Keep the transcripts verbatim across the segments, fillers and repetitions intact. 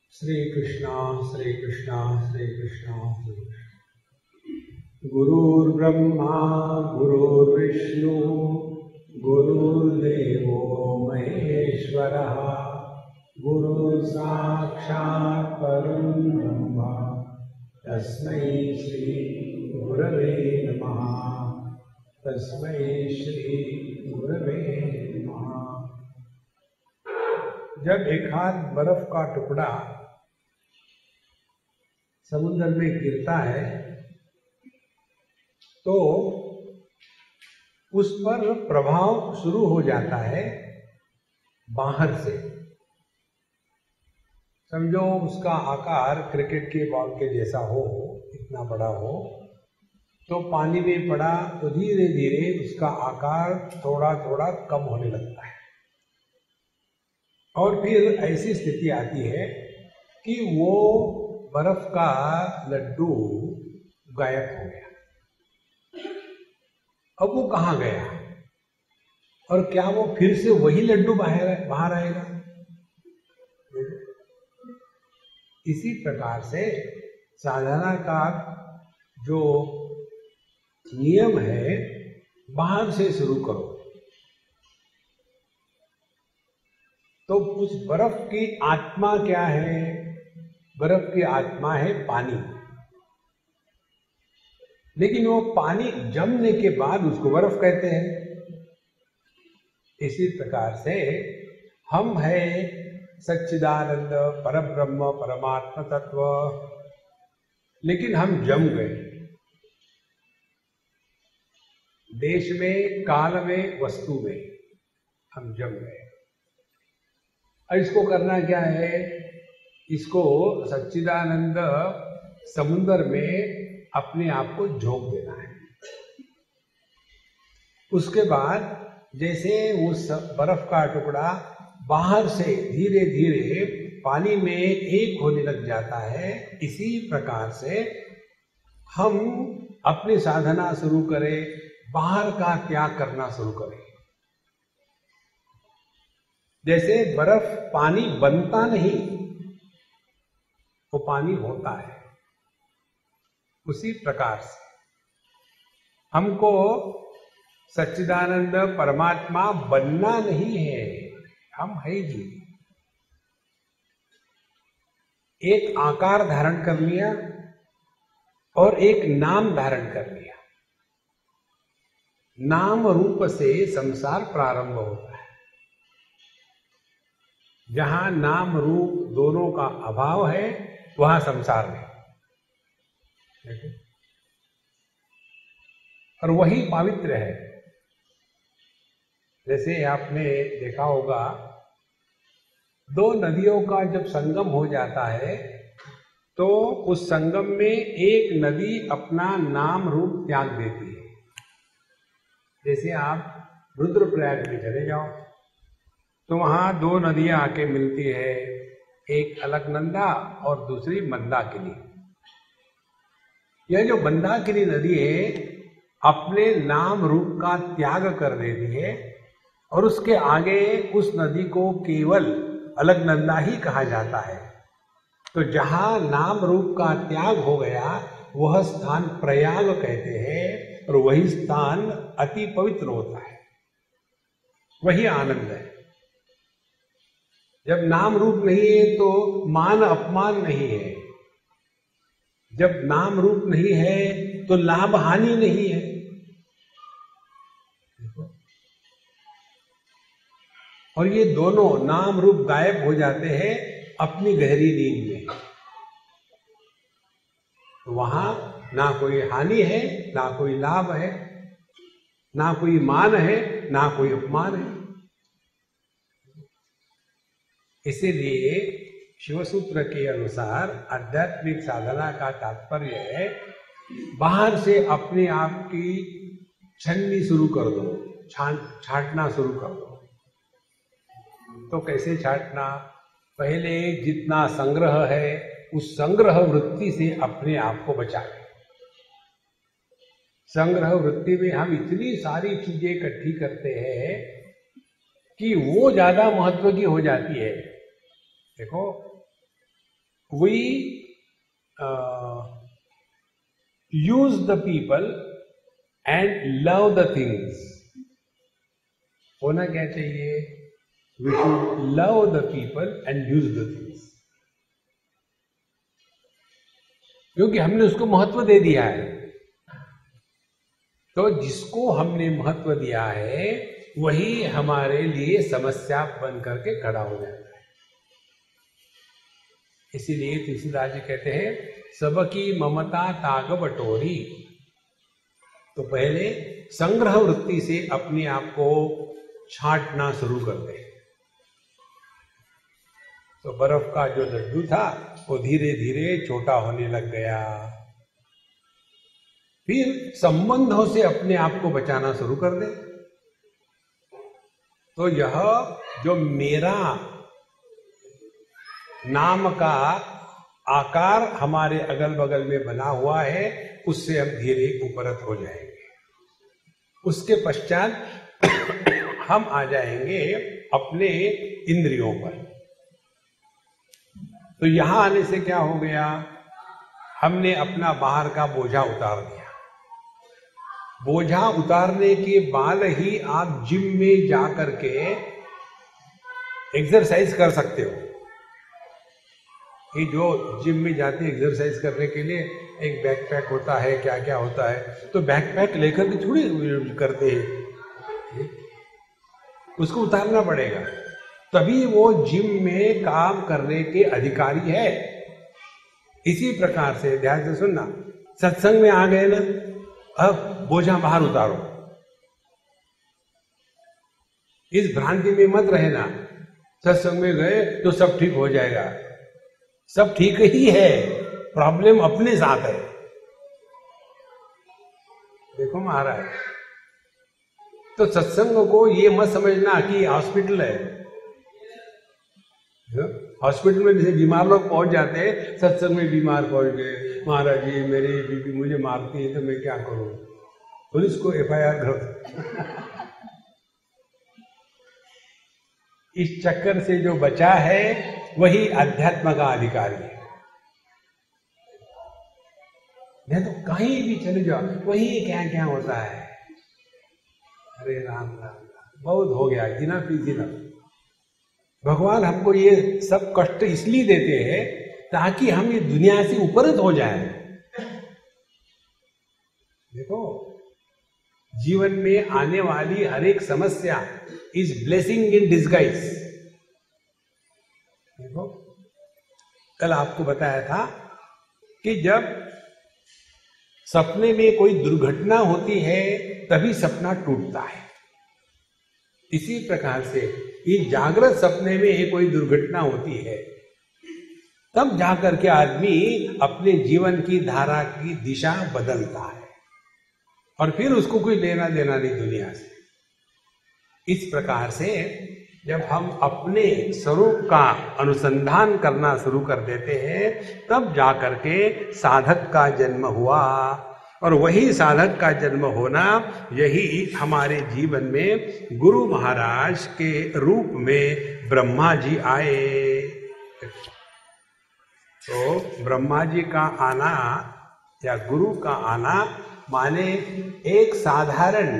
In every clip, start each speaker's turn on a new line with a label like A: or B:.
A: श्री कृष्णा श्री कृष्णा श्री कृष्णा श्री कृष्णा। गुरुर्ब्रह्मा गुरुर्विष्णु गुरुर्देवो महेश्वरः गुरु साक्षात् परं ब्रह्म तस्मै श्री गुरवे नमः तस्मै श्री गुरवे नमः। जब एक हाथ बर्फ का टुकड़ा समुद्र में गिरता है तो उस पर प्रभाव शुरू हो जाता है बाहर से। समझो उसका आकार क्रिकेट के बॉल के जैसा हो, इतना बड़ा हो, तो पानी में पड़ा तो धीरे धीरे उसका आकार थोड़ा थोड़ा कम होने लगता है और फिर ऐसी स्थिति आती है कि वो बर्फ का लड्डू गायब हो गया। अब वो कहाँ गया और क्या वो फिर से वही लड्डू बाहर बाहर आएगा? इसी प्रकार से साधना का जो नियम है, बाहर से शुरू करो तो उस बर्फ की आत्मा क्या है? बर्फ की आत्मा है पानी। लेकिन वो पानी जमने के बाद उसको बर्फ कहते हैं। इसी प्रकार से हम है सच्चिदानंद परब्रह्म परमात्मा तत्व, लेकिन हम जम गए देश में, काल में, वस्तु में हम जम गए। और इसको करना क्या है? इसको सच्चिदानंद समुद्र में अपने आप को झोंक देना है। उसके बाद जैसे उस बर्फ का टुकड़ा बाहर से धीरे धीरे पानी में एक होने लग जाता है, इसी प्रकार से हम अपनी साधना शुरू करें, बाहर का त्याग करना शुरू करें। जैसे बर्फ पानी बनता नहीं, वो पानी होता है। उसी प्रकार से हमको सच्चिदानंद परमात्मा बनना नहीं है, हम है ही। एक आकार धारण कर लिया और एक नाम धारण कर लिया। नाम रूप से संसार प्रारंभ होता है। जहां नाम रूप दोनों का अभाव है वहां संसार है, और वही पवित्र है। जैसे आपने देखा होगा, दो नदियों का जब संगम हो जाता है तो उस संगम में एक नदी अपना नाम रूप त्याग देती है। जैसे आप रुद्रप्रयाग में चले जाओ तो वहां दो नदियां आके मिलती है, एक अलकनंदा और दूसरी मंदाकिनी। यह जो मंदाकिनी नदी है अपने नाम रूप का त्याग कर देती है और उसके आगे उस नदी को केवल अलकनंदा ही कहा जाता है। तो जहां नाम रूप का त्याग हो गया वह स्थान प्रयाग कहते हैं, और वही स्थान अति पवित्र होता है, वही आनंद है। जब नाम रूप नहीं है तो मान अपमान नहीं है, जब नाम रूप नहीं है तो लाभ हानि नहीं है। और ये दोनों नाम रूप गायब हो जाते हैं अपनी गहरी नींद में। तो वहां ना कोई हानि है, ना कोई लाभ है, ना कोई मान है, ना कोई अपमान है। इसीलिए शिवसूत्र के अनुसार आध्यात्मिक साधना का तात्पर्य है बाहर से अपने आप की छन्नी शुरू कर दो, छाट छाटना शुरू कर दो। तो कैसे छाटना? पहले जितना संग्रह है उस संग्रह वृत्ति से अपने आप को बचाएं। संग्रह वृत्ति में हम इतनी सारी चीजें इकट्ठी करते हैं कि वो ज्यादा महत्व की हो जाती है। देखो, we uh, use the people and love the things. होना क्या चाहिए? We should love the people and use the things. क्योंकि हमने उसको महत्व दे दिया है। तो जिसको हमने महत्व दिया है वही हमारे लिए समस्या बन करके खड़ा हो जाता है। इसीलिए तुलसीदास जी कहते हैं सबकी ममता ताग बटोरी। तो पहले संग्रह वृत्ति से अपने आप को छांटना शुरू कर दे। तो बर्फ का जो लड्डू था वो धीरे धीरे छोटा होने लग गया। फिर संबंधों से अपने आप को बचाना शुरू कर दे। तो यह जो मेरा नाम का आकार हमारे अगल बगल में बना हुआ है उससे हम धीरे उपरत हो जाएंगे। उसके पश्चात हम आ जाएंगे अपने इंद्रियों पर। तो यहां आने से क्या हो गया? हमने अपना बाहर का बोझा उतार दिया। बोझा उतारने के बाद ही आप जिम में जा करके एक्सरसाइज कर सकते हो। कि जो जिम में जाते हैं एक्सरसाइज करने के लिए एक बैकपैक होता है, क्या क्या होता है, तो बैकपैक लेकर के थोड़ी करते हैं, उसको उतारना पड़ेगा तभी वो जिम में काम करने के अधिकारी है। इसी प्रकार से ध्यान से सुनना, सत्संग में आ गए ना, अब बोझा बाहर उतारो। इस भ्रांति में मत रहना सत्संग में गए तो सब ठीक हो जाएगा। सब ठीक ही है, प्रॉब्लम अपने साथ है। देखो महाराज, तो सत्संग को ये मत समझना कि हॉस्पिटल है। हॉस्पिटल में जैसे बीमार लोग पहुंच जाते हैं, सत्संग में बीमार पहुंच गए, महाराज जी मेरी बीबी मुझे मारती है तो मैं क्या करूं? पुलिस को एफ आई आर कर। इस चक्कर से जो बचा है वही अध्यात्म का अधिकारी है। नहीं तो कहीं भी चले जाओ वही क्या क्या होता है। अरे राम राम राम, बहुत हो गया, इनफ इज इनफ। भगवान हमको ये सब कष्ट इसलिए देते हैं ताकि हम ये दुनिया से उपरत हो जाए। देखो, जीवन में आने वाली हर एक समस्या इज ब्लेसिंग इन डिस्गाइज। देखो, कल आपको बताया था कि जब सपने में कोई दुर्घटना होती है तभी सपना टूटता है। इसी प्रकार से ये जागृत सपने में कोई दुर्घटना होती है तब जाकर के आदमी अपने जीवन की धारा की दिशा बदलता है और फिर उसको कोई लेना देना नहीं दुनिया से। इस प्रकार से जब हम अपने स्वरूप का अनुसंधान करना शुरू कर देते हैं तब जाकर के साधक का जन्म हुआ। और वही साधक का जन्म होना, यही हमारे जीवन में गुरु महाराज के रूप में ब्रह्मा जी आए। तो ब्रह्मा जी का आना या गुरु का आना माने एक साधारण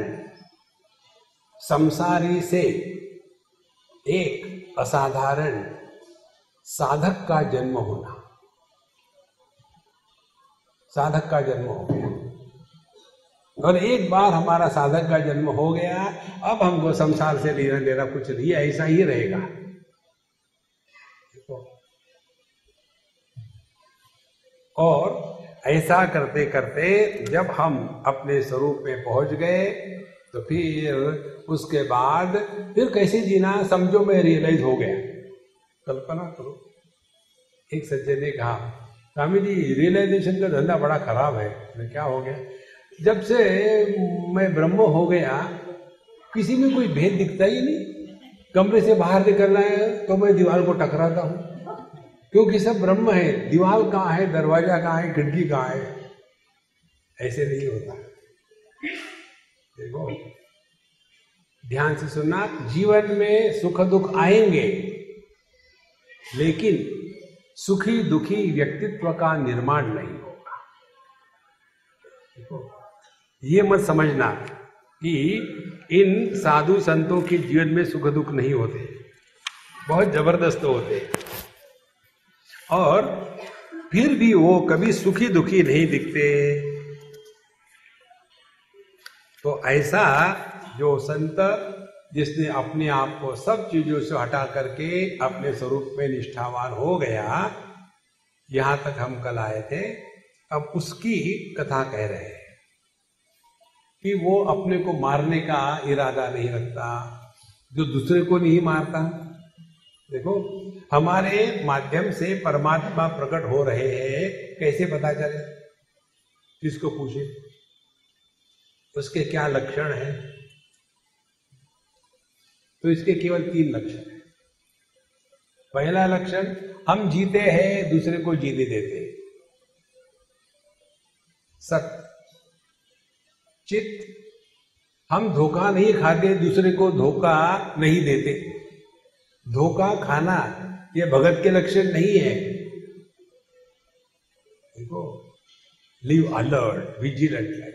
A: संसारी से एक असाधारण साधक का जन्म होना। साधक का जन्म हो गया और एक बार हमारा साधक का जन्म हो गया, अब हमको संसार से लेना देना कुछ नहीं, ऐसा ही रहेगा। और ऐसा करते करते जब हम अपने स्वरूप में पहुंच गए तो फिर उसके बाद फिर कैसे जीना समझो में रियलाइज हो गया। कल्पना करो, एक सज्जन ने कहा, स्वामी जी रियलाइजेशन का धंधा बड़ा खराब है। क्या हो गया? जब से मैं ब्रह्म हो गया किसी में कोई भेद दिखता ही नहीं। कमरे से बाहर निकलना है तो मैं दीवार को टकराता हूं क्योंकि सब ब्रह्म है। दीवार कहाँ है, दरवाजा कहाँ है, खिड़की कहाँ है? ऐसे नहीं होता। देखो, ध्यान से सुनना, जीवन में सुख दुख आएंगे लेकिन सुखी दुखी व्यक्तित्व का निर्माण नहीं होगा। देखो, ये मत समझना कि इन साधु संतों के जीवन में सुख दुख नहीं होते, बहुत जबरदस्त होते, और फिर भी वो कभी सुखी दुखी नहीं दिखते। तो ऐसा जो संत जिसने अपने आप को सब चीजों से हटा करके अपने स्वरूप में निष्ठावान हो गया, यहां तक हम कल आए थे, अब उसकी कथा कह रहे हैं कि वो अपने को मारने का इरादा नहीं रखता, जो दूसरे को नहीं मारता। देखो, हमारे माध्यम से परमात्मा प्रकट हो रहे हैं, कैसे पता चले? किसको पूछे? उसके क्या लक्षण हैं? तो इसके केवल तीन लक्षण हैं। पहला लक्षण, हम जीते हैं, दूसरे को जीने देते। सत्य। चित्त, हम धोखा नहीं खाते, दूसरे को धोखा नहीं देते। धोखा खाना ये भगत के लक्षण नहीं है। देखो, लिव अलर्ट, विजिलेंट लाइफ।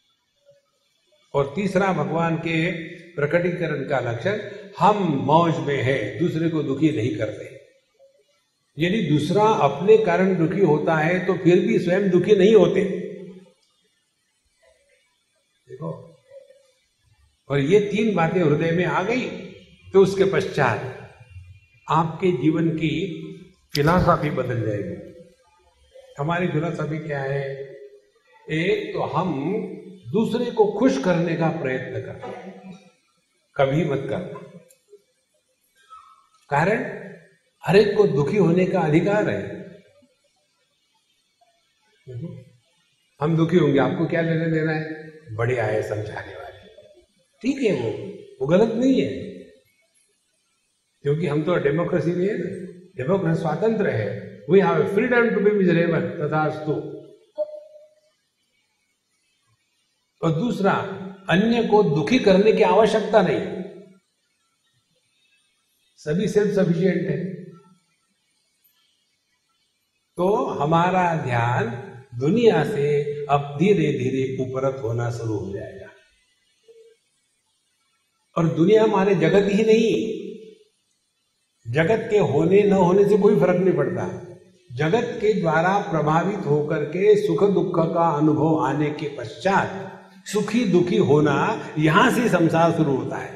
A: और तीसरा भगवान के प्रकटीकरण का लक्षण, हम मौज में है, दूसरे को दुखी नहीं करते। यदि दूसरा अपने कारण दुखी होता है तो फिर भी स्वयं दुखी नहीं होते। देखो, और ये तीन बातें हृदय में आ गई तो उसके पश्चात आपके जीवन की फिलॉसफी बदल जाएगी। हमारी फिलॉसफी क्या है? एक तो हम दूसरे को खुश करने का प्रयत्न करना, कभी मत करना। कारण हर एक को दुखी होने का अधिकार है। हम दुखी होंगे, आपको क्या लेना देना है? बढ़िया है समझाने वाले, ठीक है, वो वो गलत नहीं है, क्योंकि हम तो डेमोक्रेसी में है। डेमोक्रेसी स्वातंत्र है। We have freedom to be miserable, तथास्तु। और दूसरा, अन्य को दुखी करने की आवश्यकता नहीं, सभी सेल्फ सफिशिएंट है। तो हमारा ध्यान दुनिया से अब धीरे धीरे उपरत होना शुरू हो जाएगा। और दुनिया माने जगत ही नहीं, जगत के होने न होने से कोई फर्क नहीं पड़ता। जगत के द्वारा प्रभावित होकर के सुख दुख का अनुभव आने के पश्चात सुखी दुखी होना, यहां से संसार शुरू होता है।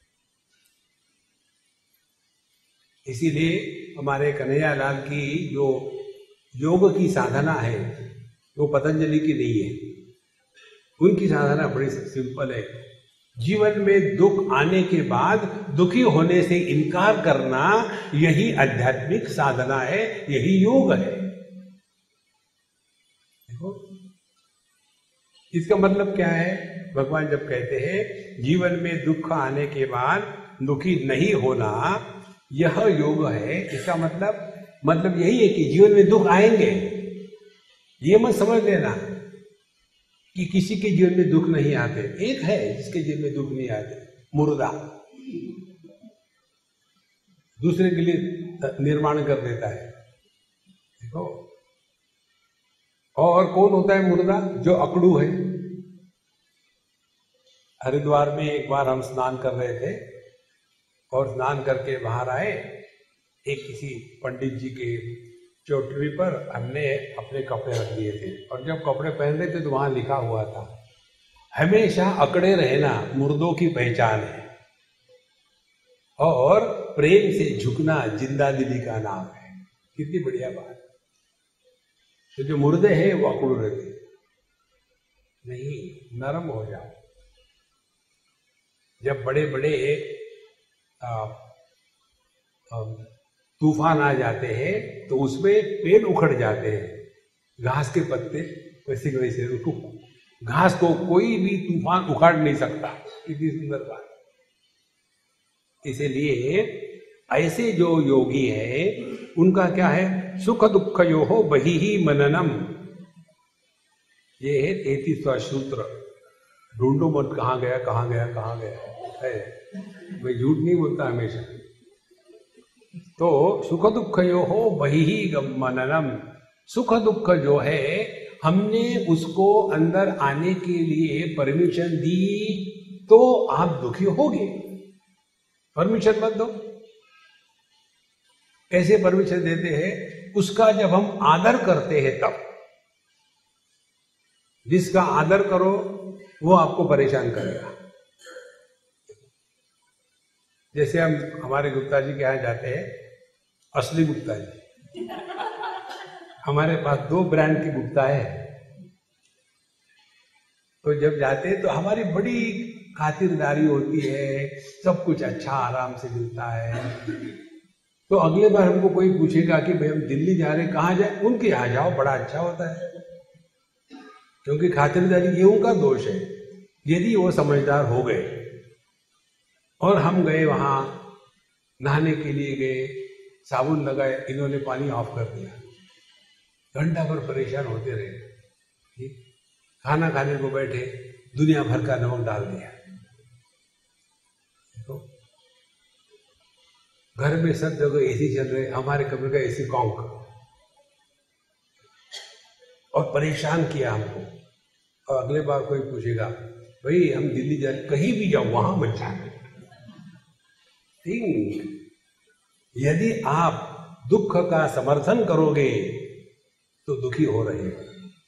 A: इसीलिए हमारे कन्हैया लाल की जो योग की साधना है वो पतंजलि की नहीं है। उनकी साधना बड़ी सिंपल है। जीवन में दुख आने के बाद दुखी होने से इनकार करना, यही आध्यात्मिक साधना है, यही योग है। देखो, इसका मतलब क्या है? भगवान जब कहते हैं जीवन में दुख आने के बाद दुखी नहीं होना, यह योग है, इसका मतलब मतलब यही है कि जीवन में दुख आएंगे। ये मत समझ लेना कि किसी के जीवन में दुख नहीं आते। एक है जिसके जीवन में दुख नहीं आते, मुर्दा, दूसरे के लिए निर्माण कर देता है। देखो, और कौन होता है मुर्दा? जो अकड़ू है। हरिद्वार में एक बार हम स्नान कर रहे थे और स्नान करके बाहर आए, एक किसी पंडित जी के चौटरी पर हमने अपने कपड़े रख दिए थे, और जब कपड़े पहन रहे थे तो वहां लिखा हुआ था, हमेशा अकड़े रहना मुर्दों की पहचान है, और प्रेम से झुकना जिंदा दिली का नाम है। कितनी बढ़िया बात। तो जो मुर्दे हैं वो अकड़ रहते नहीं, नरम हो जाओ। जब बड़े बड़े तूफान आ जाते हैं तो उसमें पेड़ उखड़ जाते हैं, घास के पत्ते वैसे के वैसे, उसको घास को कोई भी तूफान उखाड़ नहीं सकता। कितनी सुंदर बात। इसीलिए ऐसे जो योगी है उनका क्या है? सुख दुख यो हो बही ही मननम। ये है तैतीसवां सूत्र। ढूंढो मत कहाँ गया कहाँ गया कहाँ गया है। मैं झूठ नहीं बोलता हमेशा। तो सुख दुख यो हो बहिहि गमननम, सुख दुख जो है हमने उसको अंदर आने के लिए परमिशन दी तो आप दुखी होगे। परमिशन मत दो। कैसे परमिशन देते हैं? उसका जब हम आदर करते हैं तब। जिसका आदर करो वो आपको परेशान करेगा। जैसे हम हमारे गुप्ता जी के यहाँ जाते हैं, असली गुप्ता जी, हमारे पास दो ब्रांड की गुप्ता है, तो जब जाते हैं तो हमारी बड़ी खातिरदारी होती है, सब कुछ अच्छा आराम से मिलता है। तो अगले बार हमको कोई पूछेगा कि भाई हम दिल्ली जा रहे हैं, कहाँ जाए? उनके यहाँ जाओ, बड़ा अच्छा होता है। क्योंकि खातिरदारी ये उनका दोष है। यदि वो समझदार हो गए और हम गए वहां नहाने के लिए गए, साबुन लगाए, इन्होंने पानी ऑफ कर दिया, घंटा भर परेशान होते रहे। ठीक, खाना खाने को बैठे, दुनिया भर का नमक डाल दिया। तो घर में सब जगह एसी चल रहे, हमारे कमरे का एसी कॉन्क, और परेशान किया हमको। और अगले बार कोई पूछेगा, भाई हम दिल्ली जा, कहीं भी जाओ वहां मत जाना। थिंक, यदि आप दुख का समर्थन करोगे तो दुखी हो रहे हो।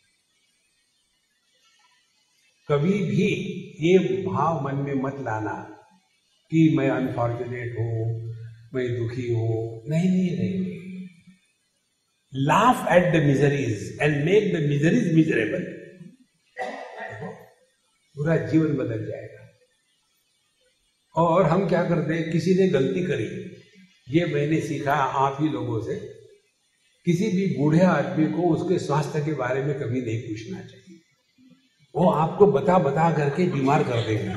A: कभी भी ये भाव मन में मत लाना कि मैं अनफॉर्चुनेट हूं, मैं दुखी हूं। नहीं नहीं नहीं, laugh at the miseries and make the miseries miserable। पूरा जीवन बदल जाएगा। और हम क्या करते हैं, किसी ने गलती करी, ये मैंने सीखा आप ही लोगों से, किसी भी बूढ़े आदमी को उसके स्वास्थ्य के बारे में कभी नहीं पूछना चाहिए। वो आपको बता बता करके बीमार कर देंगे।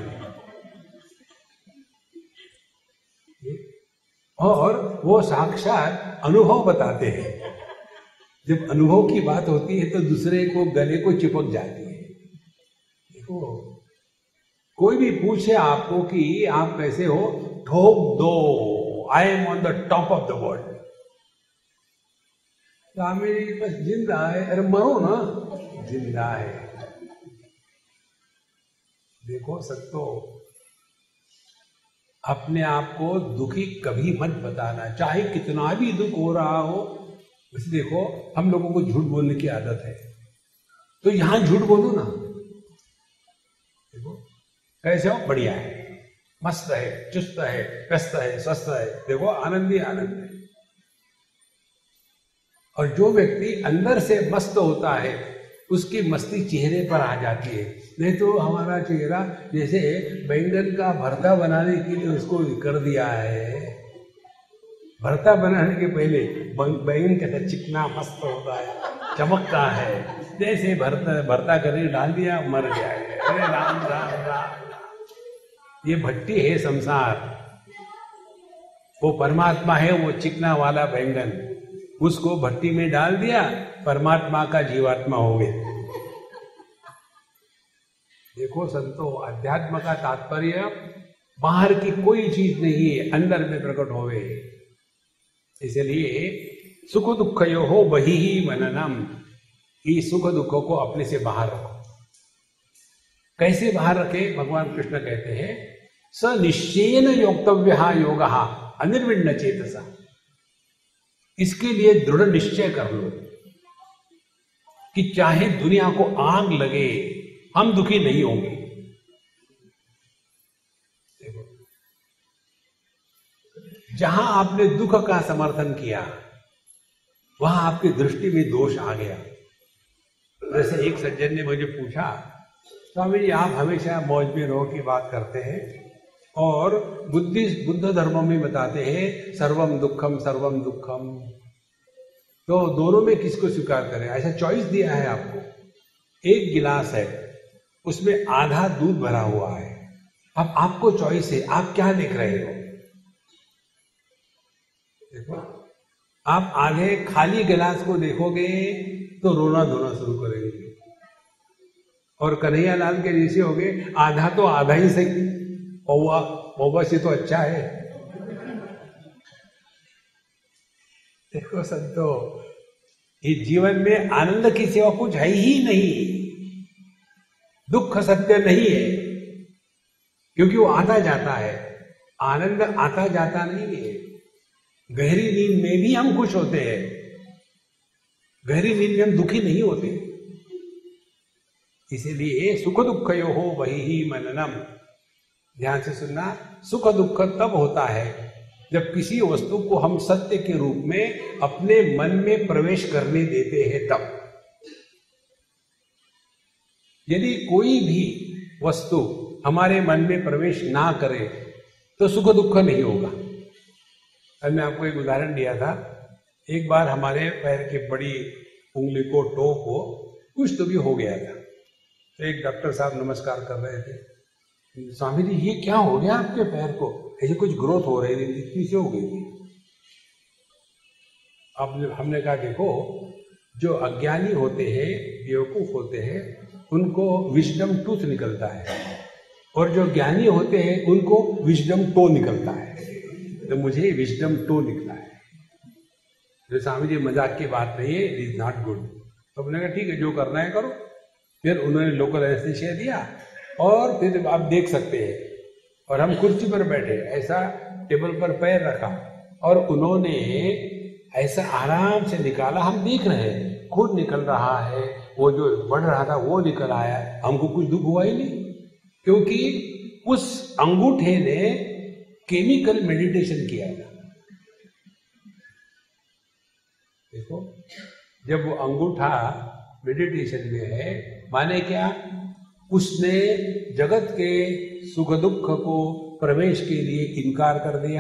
A: और वो साक्षात अनुभव बताते हैं। जब अनुभव की बात होती है तो दूसरे को गले को चिपक जाती है। देखो, कोई भी पूछे आपको कि आप कैसे हो, ठोक दो, I am on the top of the world. तो मेरी बस जिंदा है। अरे मरो ना, जिंदा है। देखो सत्तो, अपने आप को दुखी कभी मत बताना, चाहे कितना भी दुख हो रहा हो। वैसे देखो, हम लोगों को झूठ बोलने की आदत है, तो यहां झूठ बोलो ना। देखो कैसे हो, बढ़िया है, मस्त है, चुस्त है, व्यस्त है, स्वस्थ है, देखो आनंद ही आनंद है। और जो व्यक्ति अंदर से मस्त होता है उसकी मस्ती चेहरे पर आ जाती है। नहीं तो हमारा चेहरा जैसे बैंगन का भरता बनाने के लिए उसको कर दिया है। भरता बनाने के पहले बैंगन कैसा चिकना मस्त होता है, चमकता है, जैसे भरता भरता करके डाल दिया, मर गया है। अरे राम राम राम, ये भट्टी है संसार। वो परमात्मा है, वो चिकना वाला बैंगन, उसको भट्टी में डाल दिया, परमात्मा का जीवात्मा हो गया। देखो संतो, अध्यात्म का तात्पर्य बाहर की कोई चीज नहीं है, अंदर में प्रकट होवे। इसलिए सुख दुख यो हो बहिहि मननम, ये सुख दुखों को अपने से बाहर रखो। कैसे बाहर रखे? भगवान कृष्ण कहते हैं, स निश्चयेन योक्तव्यः योगः अनिर्विण्ण चेतसा। इसके लिए दृढ़ निश्चय कर लो कि चाहे दुनिया को आग लगे, हम दुखी नहीं होंगे। देखो, जहां आपने दुख का समर्थन किया वहां आपकी दृष्टि में दोष आ गया। जैसे एक सज्जन ने मुझे पूछा, स्वामी जी आप हमेशा मौज में रहो की बात करते हैं और बुद्धिस्ट बुद्ध धर्म में बताते हैं सर्वम दुखम सर्वम दुखम, तो दोनों में किसको स्वीकार करें? ऐसा चॉइस दिया है आपको। एक गिलास है, उसमें आधा दूध भरा हुआ है, अब आपको चॉइस है, आप क्या देख रहे हो? देखो, आप आधे खाली गिलास को देखोगे तो रोना धोना शुरू करेंगे, और कन्हैया लाल के जैसे हो गए, आधा तो आधा ही सही, पौवा पौवा से तो अच्छा है। देखो संतो, इस जीवन में आनंद की सिवा कुछ है ही नहीं। दुख सत्य नहीं है, क्योंकि वो आता जाता है। आनंद आता जाता नहीं है। गहरी नींद में भी हम खुश होते हैं, गहरी नींद में हम दुखी नहीं होते। इसीलिए सुख दुख यो हो वही ही मननम। ध्यान से सुनना, सुख दुख तब होता है जब किसी वस्तु को हम सत्य के रूप में अपने मन में प्रवेश करने देते हैं तब। यदि कोई भी वस्तु हमारे मन में प्रवेश ना करे तो सुख दुख नहीं होगा। अब मैं आपको एक उदाहरण दिया था। एक बार हमारे पैर की बड़ी उंगली को, टो को कुछ तो भी हो गया था। तो एक डॉक्टर साहब नमस्कार कर रहे थे। स्वामी जी, ये क्या हो गया आपके पैर को? ऐसे कुछ ग्रोथ हो रही थी, इतनी सी हो गई थी। अब हमने कहा देखो, जो अज्ञानी होते हैं, बेवकूफ होते हैं, उनको विजडम टूथ निकलता है, और जो ज्ञानी होते हैं उनको विजडम टो निकलता है। तो मुझे विजडम टो निकला है। तो स्वामी जी, मजाक की बात नहीं है, इट इज नॉट गुड। तो हमने कहा ठीक है, जो करना है करो। फिर उन्होंने लोकल एनेस्थीसिया दिया और फिर आप देख सकते हैं। और हम कुर्सी पर बैठे, ऐसा टेबल पर पैर रखा और उन्होंने ऐसा आराम से निकाला। हम देख रहे हैं, खुद निकल रहा है, वो जो बढ़ रहा था वो निकल आया। हमको कुछ दुख हुआ ही नहीं, क्योंकि उस अंगूठे ने केमिकल मेडिटेशन किया था। देखो, जब वो अंगूठा मेडिटेशन में है, माने क्या, उसने जगत के सुख दुख को प्रवेश के लिए इनकार कर दिया।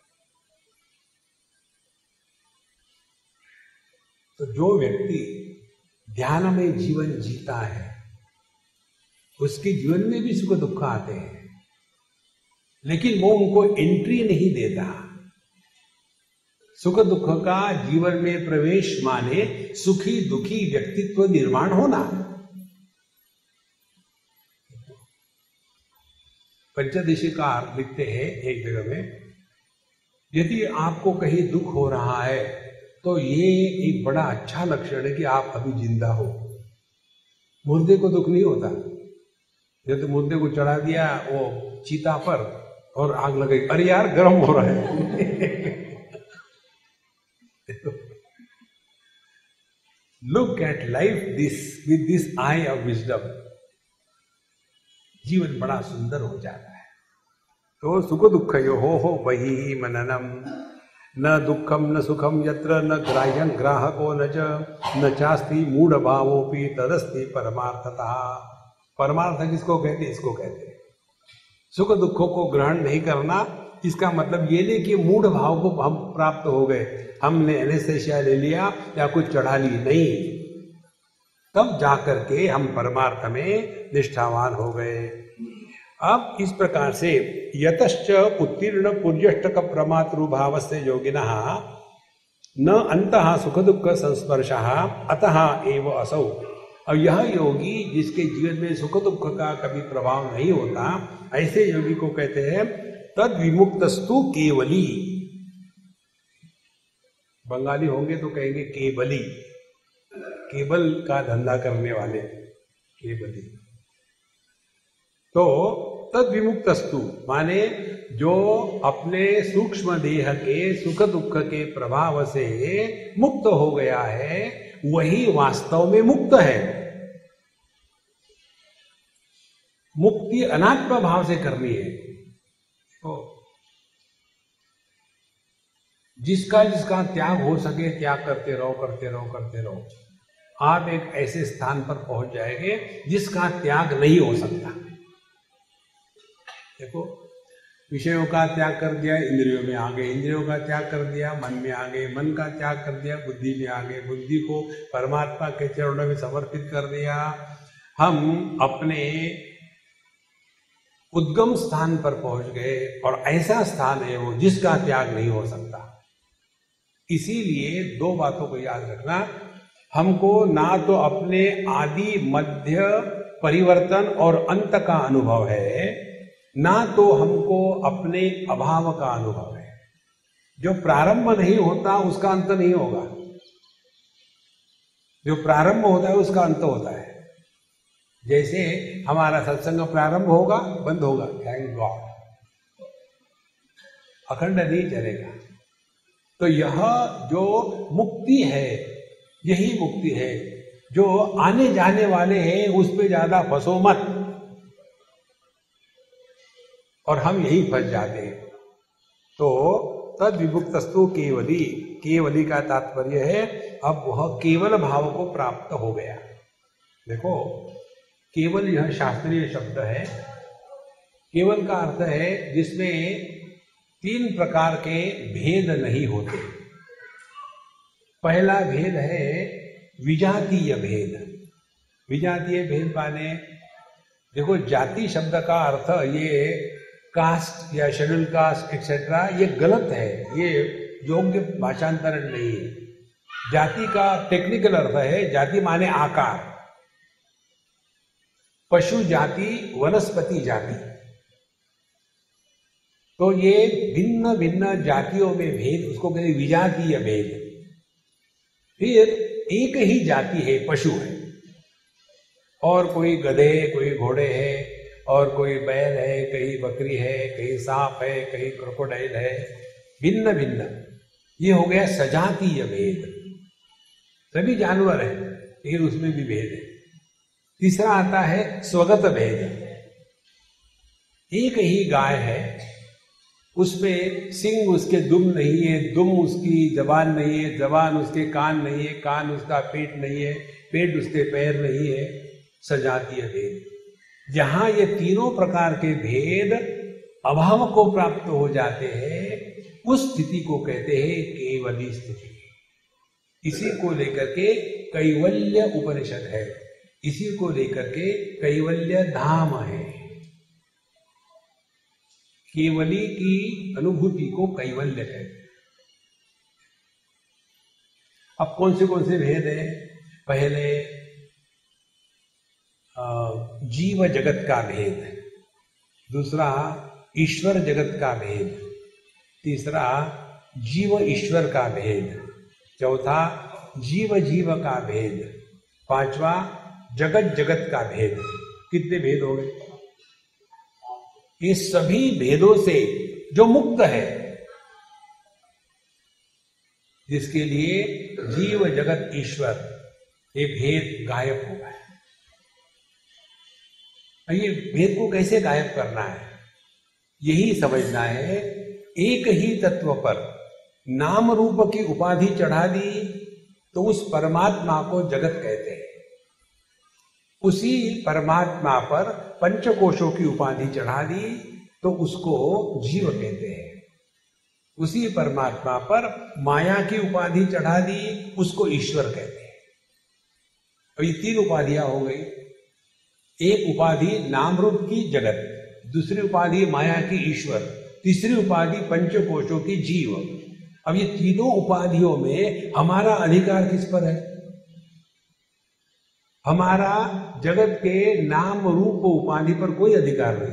A: तो जो व्यक्ति ध्यान में जीवन जीता है, उसके जीवन में भी सुख दुख आते हैं, लेकिन वो उनको एंट्री नहीं देता। सुख दुख का जीवन में प्रवेश माने सुखी दुखी व्यक्तित्व निर्माण होना। पंचदशीकार लिखते हैं एक जगह में, यदि आपको कहीं दुख हो रहा है तो ये एक बड़ा अच्छा लक्षण है कि आप अभी जिंदा हो। मुर्दे को दुख नहीं होता। जब तो मुर्दे को चढ़ा दिया वो चीता पर और आग लग गई, अरे यार गर्म हो रहा है। Look at life this with this eye of wisdom. जीवन बड़ा सुंदर हो जाता है। तो सुख दुख यो हो हो वही ही मननम। न दुखम न सुखम यत्र न ग्राह्यं ग्राहको न च न चास्ति मूढ़ भावोपि तदस्ति परमार्थतः। परमार्थ किसको कहते हैं? इसको कहते हैं सुख दुखों को ग्रहण नहीं करना। इसका मतलब ये नहीं कि मूढ़ भाव को हम प्राप्त हो गए, हमने एनेस्थीसिया ले लिया या कुछ चढ़ा ली, नहीं। तब जाकर के हम परमार्थ में निष्ठावान हो गए। अब इस प्रकार से यतश्च उत्तीर्ण पुर्यष्टक प्रमातृभाव से योगिनः न अंतः सुख दुख संस्पर्शः अतः एव असौ। और यह योगी जिसके जीवन में सुख दुख का कभी प्रभाव नहीं होता, ऐसे योगी को कहते हैं तद विमुक्तस्तु केवली। बंगाली होंगे तो कहेंगे केवली, केवल का धंधा करने वाले, केवली। तो तद विमुक्तस्तु माने जो अपने सूक्ष्म देह के सुख दुख के प्रभाव से मुक्त हो गया है, वही वास्तव में मुक्त है। मुक्ति अनात्म भाव से करनी है। तो जिसका जिसका त्याग हो सके त्याग करते रहो, करते रहो, करते रहो। आप एक ऐसे स्थान पर पहुंच जाएंगे जिसका त्याग नहीं हो सकता। देखो, विषयों का त्याग कर दिया, इंद्रियों में आ गए, इंद्रियों का त्याग कर दिया, मन में आ गए, मन का त्याग कर दिया, बुद्धि में आ गए, बुद्धि को परमात्मा के चरणों में समर्पित कर दिया। हम अपने उद्गम स्थान पर पहुंच गए, और ऐसा स्थान है वो जिसका त्याग नहीं हो सकता। इसीलिए दो बातों को याद रखना, हमको ना तो अपने आदि मध्य परिवर्तन और अंत का अनुभव है, ना तो हमको अपने अभाव का अनुभव है। जो प्रारंभ नहीं होता उसका अंत नहीं होगा, जो प्रारंभ होता है उसका अंत होता है। जैसे हमारा सत्संग प्रारंभ होगा, बंद होगा, थैंक गॉड, अखंड नहीं चलेगा। तो यह जो मुक्ति है, यही मुक्ति है। जो आने जाने वाले हैं उस पे ज्यादा फंसो मत, और हम यही फंस जाते हैं। तो तद विमुक्तस्तु केवली, केवली का तात्पर्य है अब वह केवल भाव को प्राप्त हो गया। देखो, केवल यह शास्त्रीय शब्द है। केवल का अर्थ है जिसमें तीन प्रकार के भेद नहीं होते। पहला भेद है विजातीय भेद। विजातीय भेद माने, देखो जाति शब्द का अर्थ ये कास्ट या शेड्यूल कास्ट एक्सेट्रा, ये गलत है, ये योग्य भाषांतरण नहीं है। जाति का टेक्निकल अर्थ है, जाति माने आकार, पशु जाति, वनस्पति जाति। तो ये भिन्न भिन्न जातियों में भेद, उसको कहते विजातीय भेद। फिर एक ही जाति है, पशु है, और कोई गधे, कोई घोड़े है, और कोई बैल है, कहीं बकरी है, कहीं सांप है, कहीं क्रोकोडाइल है, भिन्न भिन्न। ये हो गया सजातीय भेद, सभी जानवर है लेकिन उसमें भी भेद है। तीसरा आता है स्वगत भेद। एक ही गाय है, उसमें सिंग उसके दुम नहीं है, दुम उसकी जबान नहीं है, जबान उसके कान नहीं है, कान उसका पेट नहीं है, पेट उसके पैर नहीं है। सजातीय भेद। जहां ये तीनों प्रकार के भेद अभाव को प्राप्त हो जाते हैं, उस स्थिति को कहते हैं केवली स्थिति। इसी को लेकर के कैवल्य उपनिषद है, इसी को लेकर के कैवल्य धाम है। केवली की अनुभूति को कैवल्य है। अब कौन से कौन से भेद है? पहले जीव जगत का भेद, दूसरा ईश्वर जगत का भेद, तीसरा जीव ईश्वर का भेद, चौथा जीव जीव का भेद, पांचवा जगत जगत का भेद। कितने भेद हो गए? इस सभी भेदों से जो मुक्त है, जिसके लिए जीव जगत ईश्वर, ये भेद गायब हो गए। ये भेद को कैसे गायब करना है? यही समझना है, एक ही तत्व पर नाम रूप की उपाधि चढ़ा दी तो उस परमात्मा को जगत कहते हैं। उसी परमात्मा पर पंचकोशों की उपाधि चढ़ा दी तो उसको जीव कहते हैं। उसी परमात्मा पर माया की उपाधि चढ़ा दी, उसको ईश्वर कहते हैं। और ये तीन उपाधियां हो गई। एक उपाधि नाम रूप की जगत, दूसरी उपाधि माया की ईश्वर, तीसरी उपाधि पंचकोशों की जीव। अब ये तीनों उपाधियों में हमारा अधिकार किस पर है? हमारा जगत के नाम रूप उपाधि पर कोई अधिकार नहीं।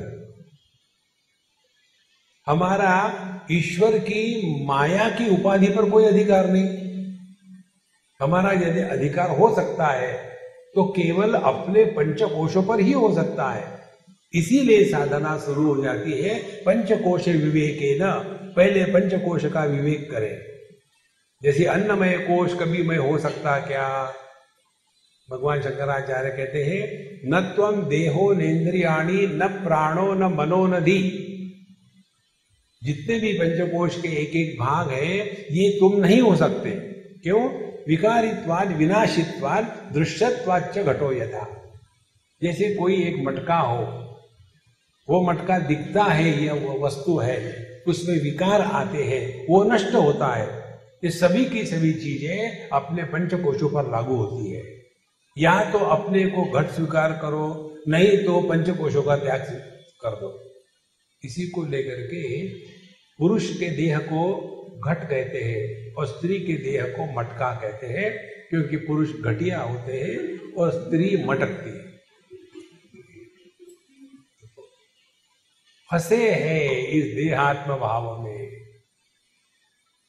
A: हमारा ईश्वर की माया की उपाधि पर कोई अधिकार नहीं। हमारा यदि अधिकार हो सकता है तो केवल अपने पंचकोशों पर ही हो सकता है। इसीलिए साधना शुरू हो जाती है पंचकोश विवेकेन। पहले पंचकोश का विवेक करें। जैसे अन्नमय कोश कभी मैं हो सकता क्या? भगवान शंकराचार्य कहते हैं, न त्वं देहो नेन्द्रियाणि न प्राणो न मनो न धी। जितने भी पंचकोश के एक एक भाग हैं, ये तुम नहीं हो सकते। क्यों? विकारित्वाद विनाशित्वाद दृश्यत्वाच्च घटो यथा। जैसे कोई एक मटका हो, वो मटका दिखता है, ये वो वस्तु है, उसमें विकार आते हैं, वो नष्ट होता है। ये सभी की सभी चीजें अपने पंचकोशों पर लागू होती है। या तो अपने को घट स्वीकार करो, नहीं तो पंचकोशों का त्याग कर दो। इसी को लेकर के पुरुष के देह को घट कहते हैं और स्त्री के देह को मटका कहते हैं, क्योंकि पुरुष घटिया होते हैं और स्त्री मटकती है। फंसे हैं इस देहात्म भाव में।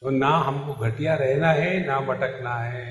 A: तो ना हमको घटिया रहना है ना भटकना है।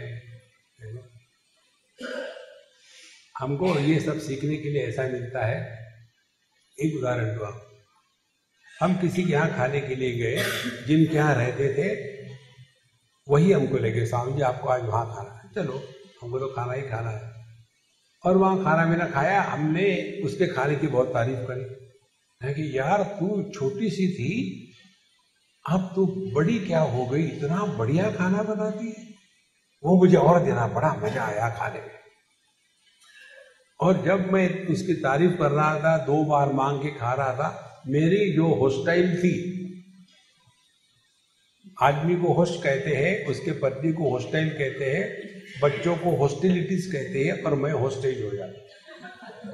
A: हमको ये सब सीखने के लिए ऐसा मिलता है। एक उदाहरण दो आप, हम किसी के यहाँ खाने के लिए गए, जिनके यहाँ रहते थे वही हमको लेके, स्वामी जी आपको आज वहाँ खाना है, चलो हमको तो खाना ही खाना है। और वहाँ खाना मैंने खाया, हमने उसके खाने की बहुत तारीफ करी है कि यार तू छोटी सी थी, अब तू बड़ी क्या हो गई, इतना बढ़िया खाना बनाती है। वो मुझे और देना, बड़ा मजा आया खाने में। और जब मैं उसकी तारीफ कर रहा था, दो बार मांग के खा रहा था, मेरी जो हॉस्टाइल थी, आदमी को होस्ट कहते हैं, उसके पत्नी को हॉस्टाइल कहते हैं, बच्चों को हॉस्टिलिटीज कहते हैं, और मैं हॉस्टाइल हो जाता।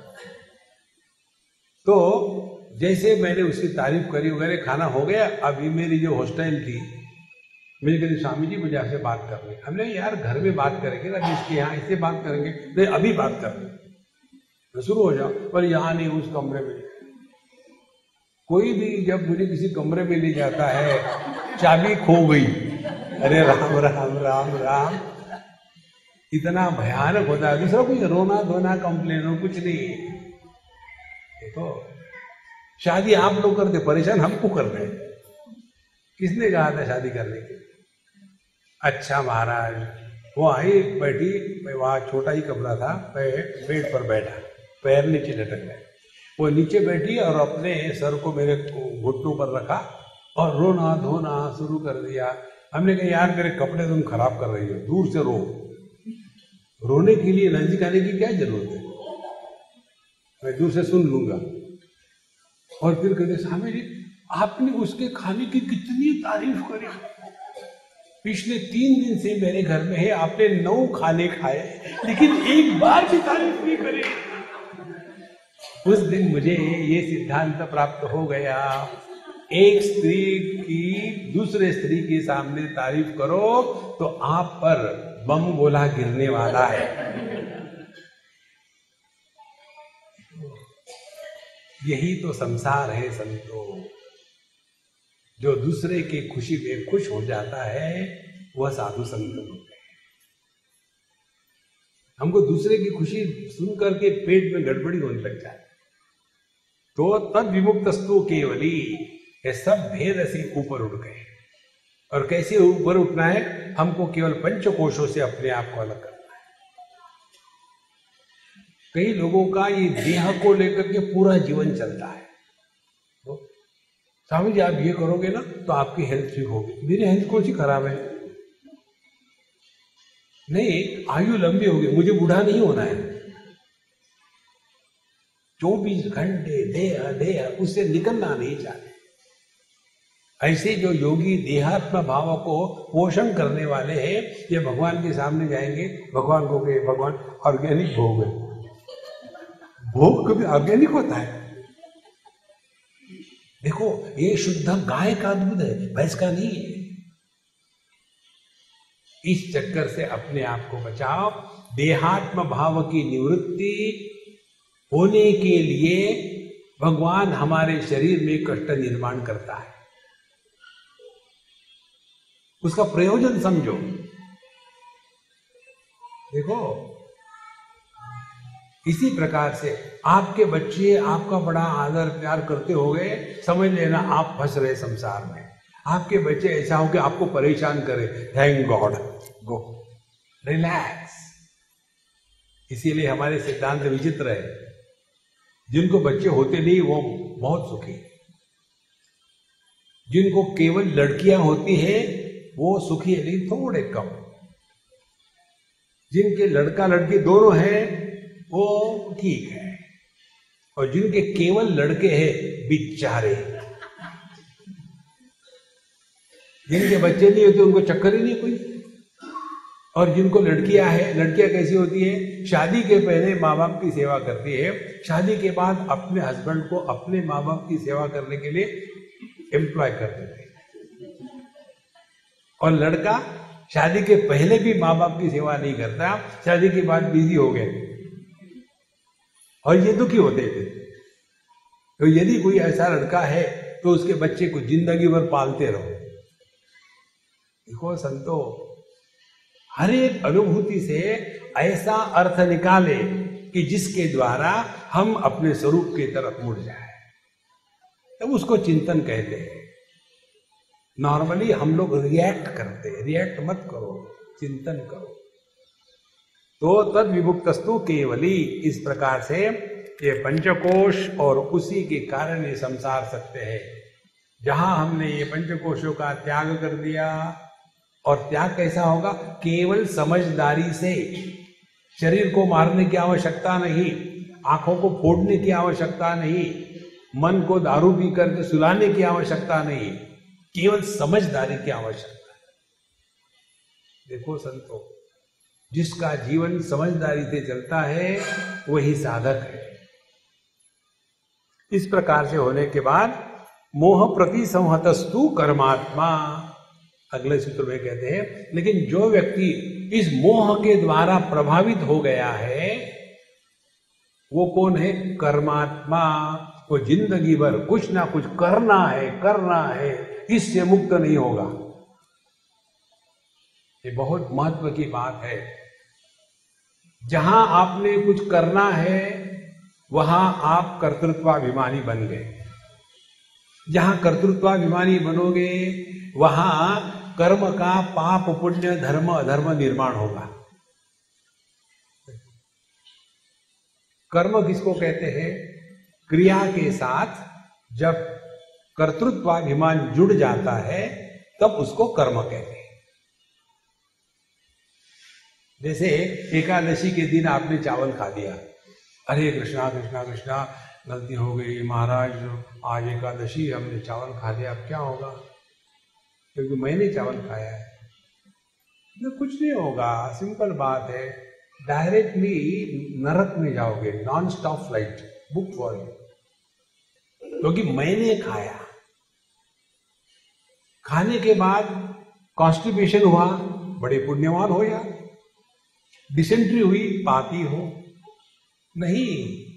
A: तो जैसे मैंने उसकी तारीफ करी वगैरह, खाना हो गया, अभी मेरी जो हॉस्टाइल थी, मेरे कहते स्वामी जी मुझे आपसे बात करनी। हमने यार घर में बात करेंगे ना, इसके यहाँ इससे बात करेंगे, नहीं अभी बात करनी, तो शुरू हो जाओ, पर यहाँ नहीं, उस कमरे में। कोई भी जब मुझे किसी कमरे में ले जाता है, चाबी खो गई, अरे राम राम राम राम, इतना भयानक होता है। दूसरा कुछ रोना धोना कंप्लेन हो कुछ नहीं। देखो शादी आप लोग करते, परेशान हमको कर रहे हैं। किसने कहा था शादी करने के? अच्छा महाराज, वो आई बैठी, वहाँ छोटा ही कमरा था, बेड पर बैठा, पैर नीचे लटक गए, वो नीचे बैठी और अपने सर को मेरे घुटनों पर रखा और रोना धोना शुरू कर दिया। हमने कहा यार मेरे कपड़े तुम खराब कर रही हो, दूर से रो। रोने के लिए नजदीक आने की क्या जरूरत है, मैं दूर से सुन लूंगा। और फिर कहते स्वामी जी आपने उसके खाने की कितनी तारीफ करी, पिछले तीन दिन से मेरे घर में है, आपने नौ खाने खाए, लेकिन एक बार भी तारीफ नहीं करी। उस दिन मुझे ये सिद्धांत प्राप्त हो गया, एक स्त्री की दूसरे स्त्री के सामने तारीफ करो तो आप पर बम गोला गिरने वाला है। यही तो संसार है संतो। जो दूसरे की खुशी में खुश हो जाता है वह साधु संत होते हैं। हमको दूसरे की खुशी सुन करके पेट में गड़बड़ी होने लग जाती, तो तद विमुक्तस्तु केवली, ये सब भेद से ऊपर उठ गए। और कैसे ऊपर उठना है? हमको केवल पंचकोशों से अपने आप को अलग करना है। कई लोगों का ये देह को लेकर के पूरा जीवन चलता है। तो स्वामी जी आप ये करोगे ना तो आपकी हेल्थ ठीक होगी। मेरी हेल्थ कौन सी खराब है? नहीं, आयु लंबी होगी, मुझे बूढ़ा नहीं होना है। चौबीस घंटे देह देह उससे निकलना नहीं चाहते। ऐसे जो योगी देहात्म भाव को पोषण करने वाले हैं, ये भगवान के सामने जाएंगे, भगवान को कहे भगवान ऑर्गेनिक भोग है। भोग कभी ऑर्गेनिक होता है? देखो ये शुद्ध गाय का दूध है, भैंस का नहीं है। इस चक्कर से अपने आप को बचाओ। देहात्म भाव की निवृत्ति होने के लिए भगवान हमारे शरीर में कष्ट निर्माण करता है, उसका प्रयोजन समझो। देखो इसी प्रकार से आपके बच्चे आपका बड़ा आदर प्यार करते हो गए, समझ लेना आप फंस रहे संसार में। आपके बच्चे ऐसा हो कि आपको परेशान करे, थैंक गॉड, गो रिलैक्स। इसीलिए हमारे सिद्धांत विचित्र है। जिनको बच्चे होते नहीं वो बहुत सुखी, जिनको केवल लड़कियां होती है वो सुखी है, लेकिन थोड़े कम। जिनके लड़का लड़की दोनों हैं वो ठीक है, और जिनके केवल लड़के हैं बेचारे, जिनके बच्चे नहीं होते उनको चक्कर ही नहीं कोई। और जिनको लड़कियां हैं, लड़कियां कैसी होती है? शादी के पहले माँ बाप की सेवा करती है, शादी के बाद अपने हस्बैंड को अपने माँ बाप की सेवा करने के लिए एम्प्लॉय कर देते हैं। और लड़का शादी के पहले भी माँ बाप की सेवा नहीं करता, शादी के बाद बिजी हो गए, और ये दुखी होते थे। तो यदि कोई ऐसा लड़का है तो उसके बच्चे को जिंदगी भर पालते रहो। देखो संतो, हर एक अनुभूति से ऐसा अर्थ निकाले कि जिसके द्वारा हम अपने स्वरूप की तरफ मुड़ जाए, तब उसको चिंतन कहते हैं। नॉर्मली हम लोग रिएक्ट करते हैं, रिएक्ट मत करो, चिंतन करो। तो तद विमुक्तस्तु केवली, इस प्रकार से ये पंचकोश और उसी के कारण ये संसार सत्य है। जहां हमने ये पंचकोशों का त्याग कर दिया, और त्याग कैसा होगा? केवल समझदारी से। शरीर को मारने की आवश्यकता नहीं, आंखों को फोड़ने की आवश्यकता नहीं, मन को दारू पी करके सुलाने की आवश्यकता नहीं, केवल समझदारी की आवश्यकता है। देखो संतो, जिसका जीवन समझदारी से चलता है वही साधक है। इस प्रकार से होने के बाद मोह प्रति संहतस्तु कर्मात्मा, अगले सूत्र में कहते हैं, लेकिन जो व्यक्ति इस मोह के द्वारा प्रभावित हो गया है वो कौन है? कर्मात्मा। वो जिंदगी भर कुछ ना कुछ करना है, करना है, इससे मुक्त नहीं होगा। ये बहुत महत्व की बात है। जहां आपने कुछ करना है वहां आप कर्तृत्वाभिमानी बन गए। जहां कर्तृत्वाभिमानी बनोगे वहां कर्म का पाप पुण्य धर्म अधर्म निर्माण होगा। कर्म किसको कहते हैं? क्रिया के साथ जब कर्तृत्वाभिमान जुड़ जाता है तब उसको कर्म कहते हैं। जैसे एकादशी के दिन आपने चावल खा दिया, अरे कृष्णा कृष्णा कृष्णा गलती हो गई महाराज, आज एकादशी हमने चावल खा लिया, अब क्या होगा? क्योंकि मैंने चावल खाया है। तो कुछ नहीं होगा, सिंपल बात है, डायरेक्टली नरक में जाओगे, non stop flight book for you, क्योंकि मैंने खाया। खाने के बाद कॉन्स्टिपेशन हुआ, बड़े पुण्यवान हो या डिसेंट्री हुई, पापी हो नहीं।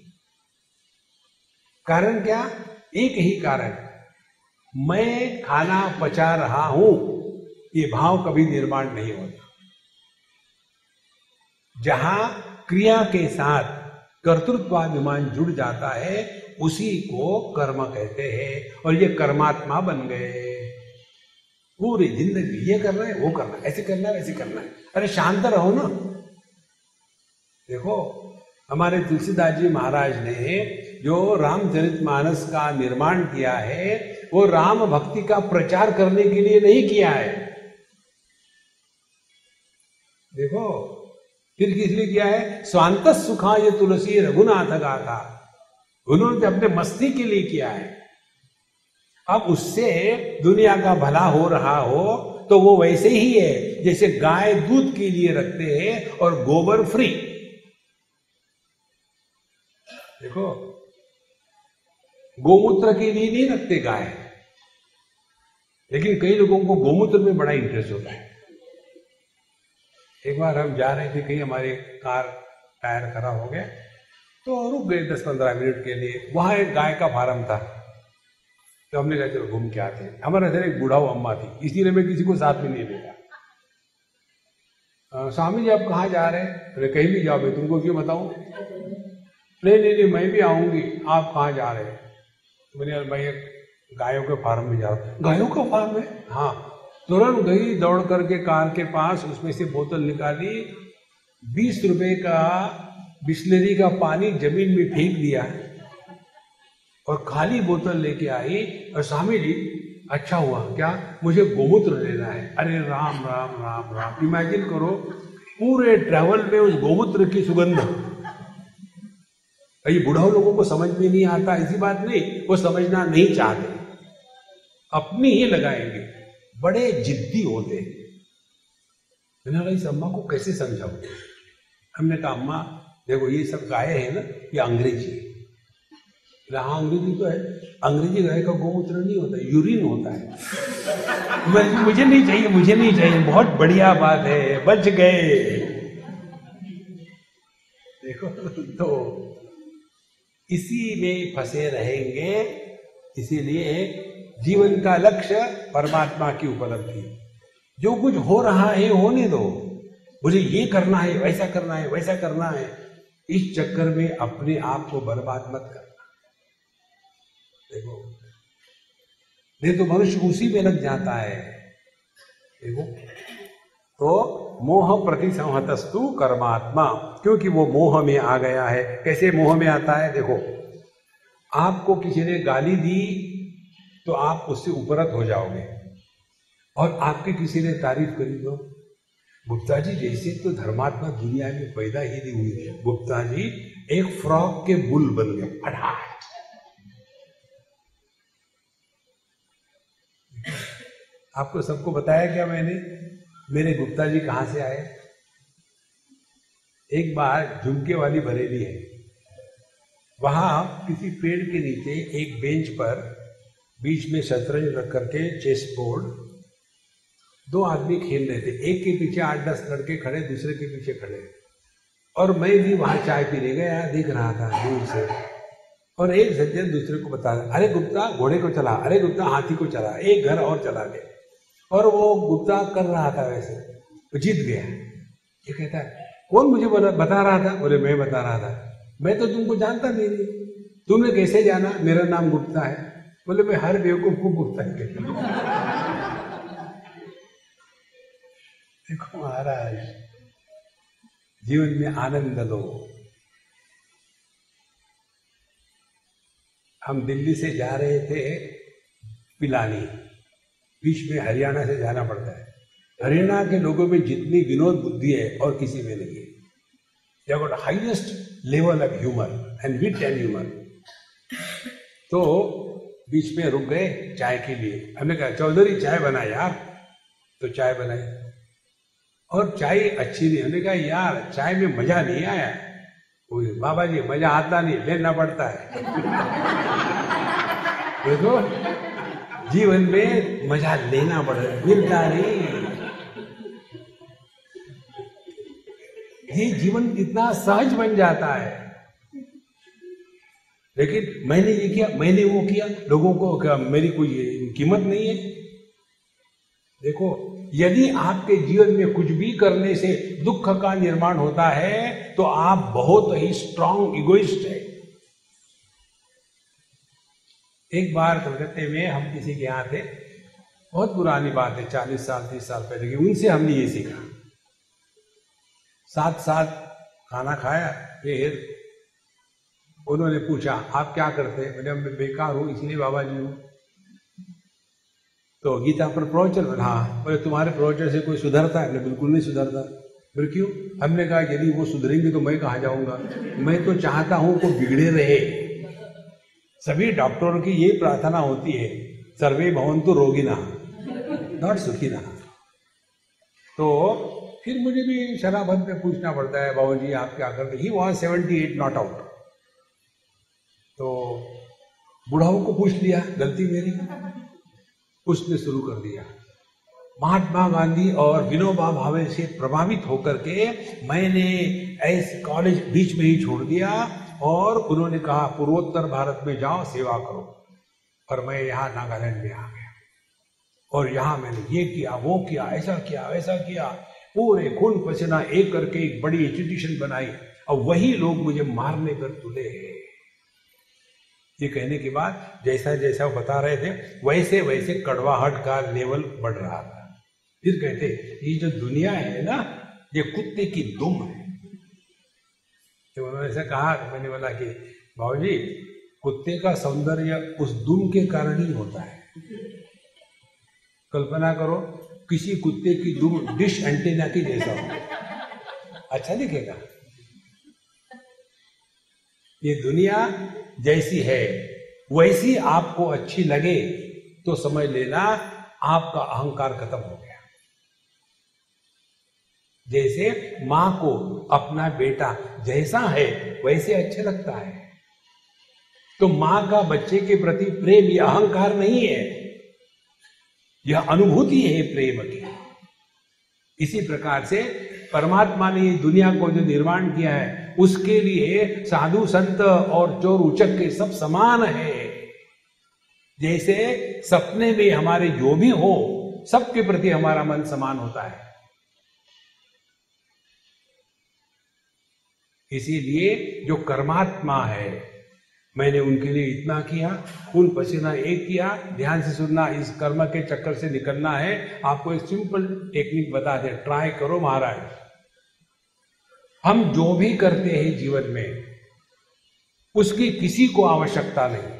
A: कारण क्या? एक ही कारण, मैं खाना पचा रहा हूं, ये भाव कभी निर्माण नहीं होता। जहां क्रिया के साथ कर्तृत्वाभिमान जुड़ जाता है उसी को कर्म कहते हैं, और ये कर्मात्मा बन गए। पूरी जिंदगी ये करना है, वो करना है, ऐसे करना है, वैसे करना है। अरे शांत रहो ना। देखो हमारे तुलसीदास जी महाराज ने जो रामचरितमानस का निर्माण किया है वो राम भक्ति का प्रचार करने के लिए नहीं किया है। देखो फिर किस लिए किया है? स्वांत सुखाय तुलसी रघुनाथ गाथा, उन्होंने अपने मस्ती के लिए किया है। अब उससे दुनिया का भला हो रहा हो तो वो वैसे ही है जैसे गाय दूध के लिए रखते हैं और गोबर फ्री। देखो गोमूत्र के लिए नहीं रखते गाय, लेकिन कई लोगों को गोमूत्र में बड़ा इंटरेस्ट होता है। एक बार हम जा रहे थे कहीं, हमारे कार टायर खराब हो गया तो रुक गए दस पंद्रह मिनट के लिए। वहां एक गाय का फार्म था तो हमने कहा चलो घूम के आते हैं। हमारे घर एक बूढ़ा अम्मा थी, इसीलिए मैं किसी को साथ में नहीं लेगा। स्वामी जी आप कहाँ जा रहे हैं? अरे कहीं भी जाओ, मैं तुमको क्यों बताऊं? नहीं नहीं नहीं मैं भी आऊंगी, आप कहाँ जा रहे हैं? मैंने यार भाई गायों के फार्म में जा रहा हूँ। गायों का फार्म है? हाँ। तुरंत गई दौड़ करके कार के पास, उसमें से बोतल निकाली, बीस रुपए का बिस्लरी का पानी जमीन में फेंक दिया और खाली बोतल लेके आई। और स्वामी जी अच्छा हुआ क्या? मुझे गोमूत्र लेना है। अरे राम राम राम राम, इमेजिन करो पूरे ट्रैवल में उस गोमूत्र की सुगंध। ये बूढ़ा लोगों को समझ में नहीं आता, ऐसी बात नहीं, वो समझना नहीं चाहते, अपनी ही लगाएंगे, बड़े जिद्दी होते। मैंने कहा इस अम्मा को कैसे समझाऊं? हमने कहा अम्मा देखो ये सब गाय है ना, ये अंग्रेजी है। हाँ अंग्रेजी तो है, अंग्रेजी गाय का गोमूत्र नहीं होता, यूरिन होता है। मैं मुझे नहीं चाहिए, मुझे नहीं चाहिए। बहुत बढ़िया बात है, बच गए। देखो तो इसी में फंसे रहेंगे। इसीलिए जीवन का लक्ष्य परमात्मा की उपलब्धि। जो कुछ हो रहा है होने दो, मुझे ये करना है, वैसा करना है, वैसा करना है, इस चक्कर में अपने आप को बर्बाद मत करना। देखो, नहीं तो मनुष्य उसी में लग जाता है। देखो, तो मोह प्रति संहतस्तु कर्मात्मा, क्योंकि वो मोह में आ गया है। कैसे मोह में आता है? देखो, आपको किसी ने गाली दी तो आप उससे उपरत हो जाओगे, और आपके किसी ने तारीफ करी तो गुप्ता जी जैसे तो धर्मात्मा दुनिया में पैदा ही नहीं हुई, गुप्ता जी एक फ्रॉक के बुल बन गए, फटाक। आपको सबको बताया क्या मैंने, मेरे गुप्ता जी कहां से आए? एक बार झुमके वाली बरेली है, वहां किसी पेड़ के नीचे एक बेंच पर बीच में शतरंज रख करके चेस बोर्ड, दो आदमी खेल रहे थे। एक के पीछे आठ दस लड़के खड़े, दूसरे के पीछे खड़े, और मैं भी वहां चाय पीने गया, देख रहा था दूर से। और एक सज्जन दूसरे को बता रहा, अरे गुप्ता घोड़े को चला, अरे गुप्ता हाथी को चला, एक घर और चला गया। और वो गुप्ता कर रहा था वैसे, वो जीत गया। ये कहता है, कौन मुझे बता रहा था? बोले, मैं बता रहा था। मैं तो तुमको जानता नहीं, तुमने कैसे जाना मेरा नाम गुप्ता है? बोले, मैं हर बेवकूफ को गुप्ता ही कहता हूं। देखो महाराज, जीवन में आनंद लो। हम दिल्ली से जा रहे थे पिलानी, बीच में हरियाणा से जाना पड़ता है। हरियाणा के लोगों में जितनी विनोद बुद्धि है और किसी में नहीं है। They have got highest level of humour and wit and humour. तो बीच में रुक गए चाय के लिए। हमने कहा, चौधरी चाय बना यार। तो चाय बनाई, और चाय अच्छी नहीं। हमने कहा, यार चाय में मजा नहीं आया। बाबा जी, मजा आता नहीं, लेना पड़ता है। देखो, जीवन में मजा लेना पड़ेगा, मिलता नहीं। ये जीवन इतना सहज बन जाता है। लेकिन मैंने ये किया, मैंने वो किया, लोगों को क्या मेरी कोई कीमत नहीं है? देखो, यदि आपके जीवन में कुछ भी करने से दुख का निर्माण होता है तो आप बहुत ही स्ट्रांग इगोइस्ट है। एक बार कलकत्ते में हम किसी के यहाँ थे, बहुत पुरानी बात है, चालीस साल तीस साल पहले की। उनसे हमने ये सीखा। साथ साथ खाना खाया, फिर उन्होंने पूछा, आप क्या करते हैं? मैंने, मैं बेकार हूं, इसलिए बाबा जी हूं। तो गीता पर प्रवचन बना। बोले, तुम्हारे प्रवचन से कोई सुधरता है? हमने, बिल्कुल नहीं सुधरता। फिर क्यों? हमने कहा, यदि वो सुधरेंगे तो मैं कहाँ जाऊंगा? मैं तो चाहता हूं को बिगड़े रहे। सभी डॉक्टरों की ये प्रार्थना होती है, सर्वे भवन्तु रोगिनः नॉट सुखिनः। तो फिर मुझे भी शराबत में पूछना पड़ता है, बाबू जी आप क्या करते? He was seventy eight not out. तो बुढ़ाओं को पूछ लिया, गलती मेरी। उसने शुरू कर दिया। महात्मा गांधी और विनोबा भावे से प्रभावित होकर के मैंने ऐसे कॉलेज बीच में ही छोड़ दिया, और उन्होंने कहा पूर्वोत्तर भारत में जाओ, सेवा करो। और मैं यहाँ नागालैंड में आ गया, और यहाँ मैंने ये किया, वो किया, ऐसा किया, वैसा किया, पूरे खून पसीना एक करके एक बड़ी इंस्टीट्यूशन बनाई, और वही लोग मुझे मारने पर तुले हैं। ये कहने के बाद जैसा जैसा वो बता रहे थे वैसे वैसे कड़वाहट का लेवल बढ़ रहा था। फिर कहते, ये जो दुनिया है ना, ये कुत्ते की दुम है। तो उन्होंने ऐसा कहा, मैंने बोला कि बाबूजी, कुत्ते का सौंदर्य उस दुम के कारण ही होता है। कल्पना करो, किसी कुत्ते की दुम डिश एंटीना की जैसा हो, अच्छा दिखेगा? ये दुनिया जैसी है वैसी आपको अच्छी लगे तो समझ लेना आपका अहंकार खत्म हो गया। जैसे मां को अपना बेटा जैसा है वैसे अच्छा लगता है, तो मां का बच्चे के प्रति प्रेम यह अहंकार नहीं है, यह अनुभूति है प्रेम की। इसी प्रकार से परमात्मा ने दुनिया को जो निर्माण किया है उसके लिए साधु संत और चोर उचक के सब समान है। जैसे सपने में हमारे जो भी हो सबके प्रति हमारा मन समान होता है। इसीलिए जो कर्मात्मा है, मैंने उनके लिए इतना किया, खून पसीना एक किया। ध्यान से सुनना, इस कर्म के चक्कर से निकलना है। आपको एक सिंपल टेक्निक बता दे, ट्राई करो महाराज। हम जो भी करते हैं जीवन में, उसकी किसी को आवश्यकता नहीं,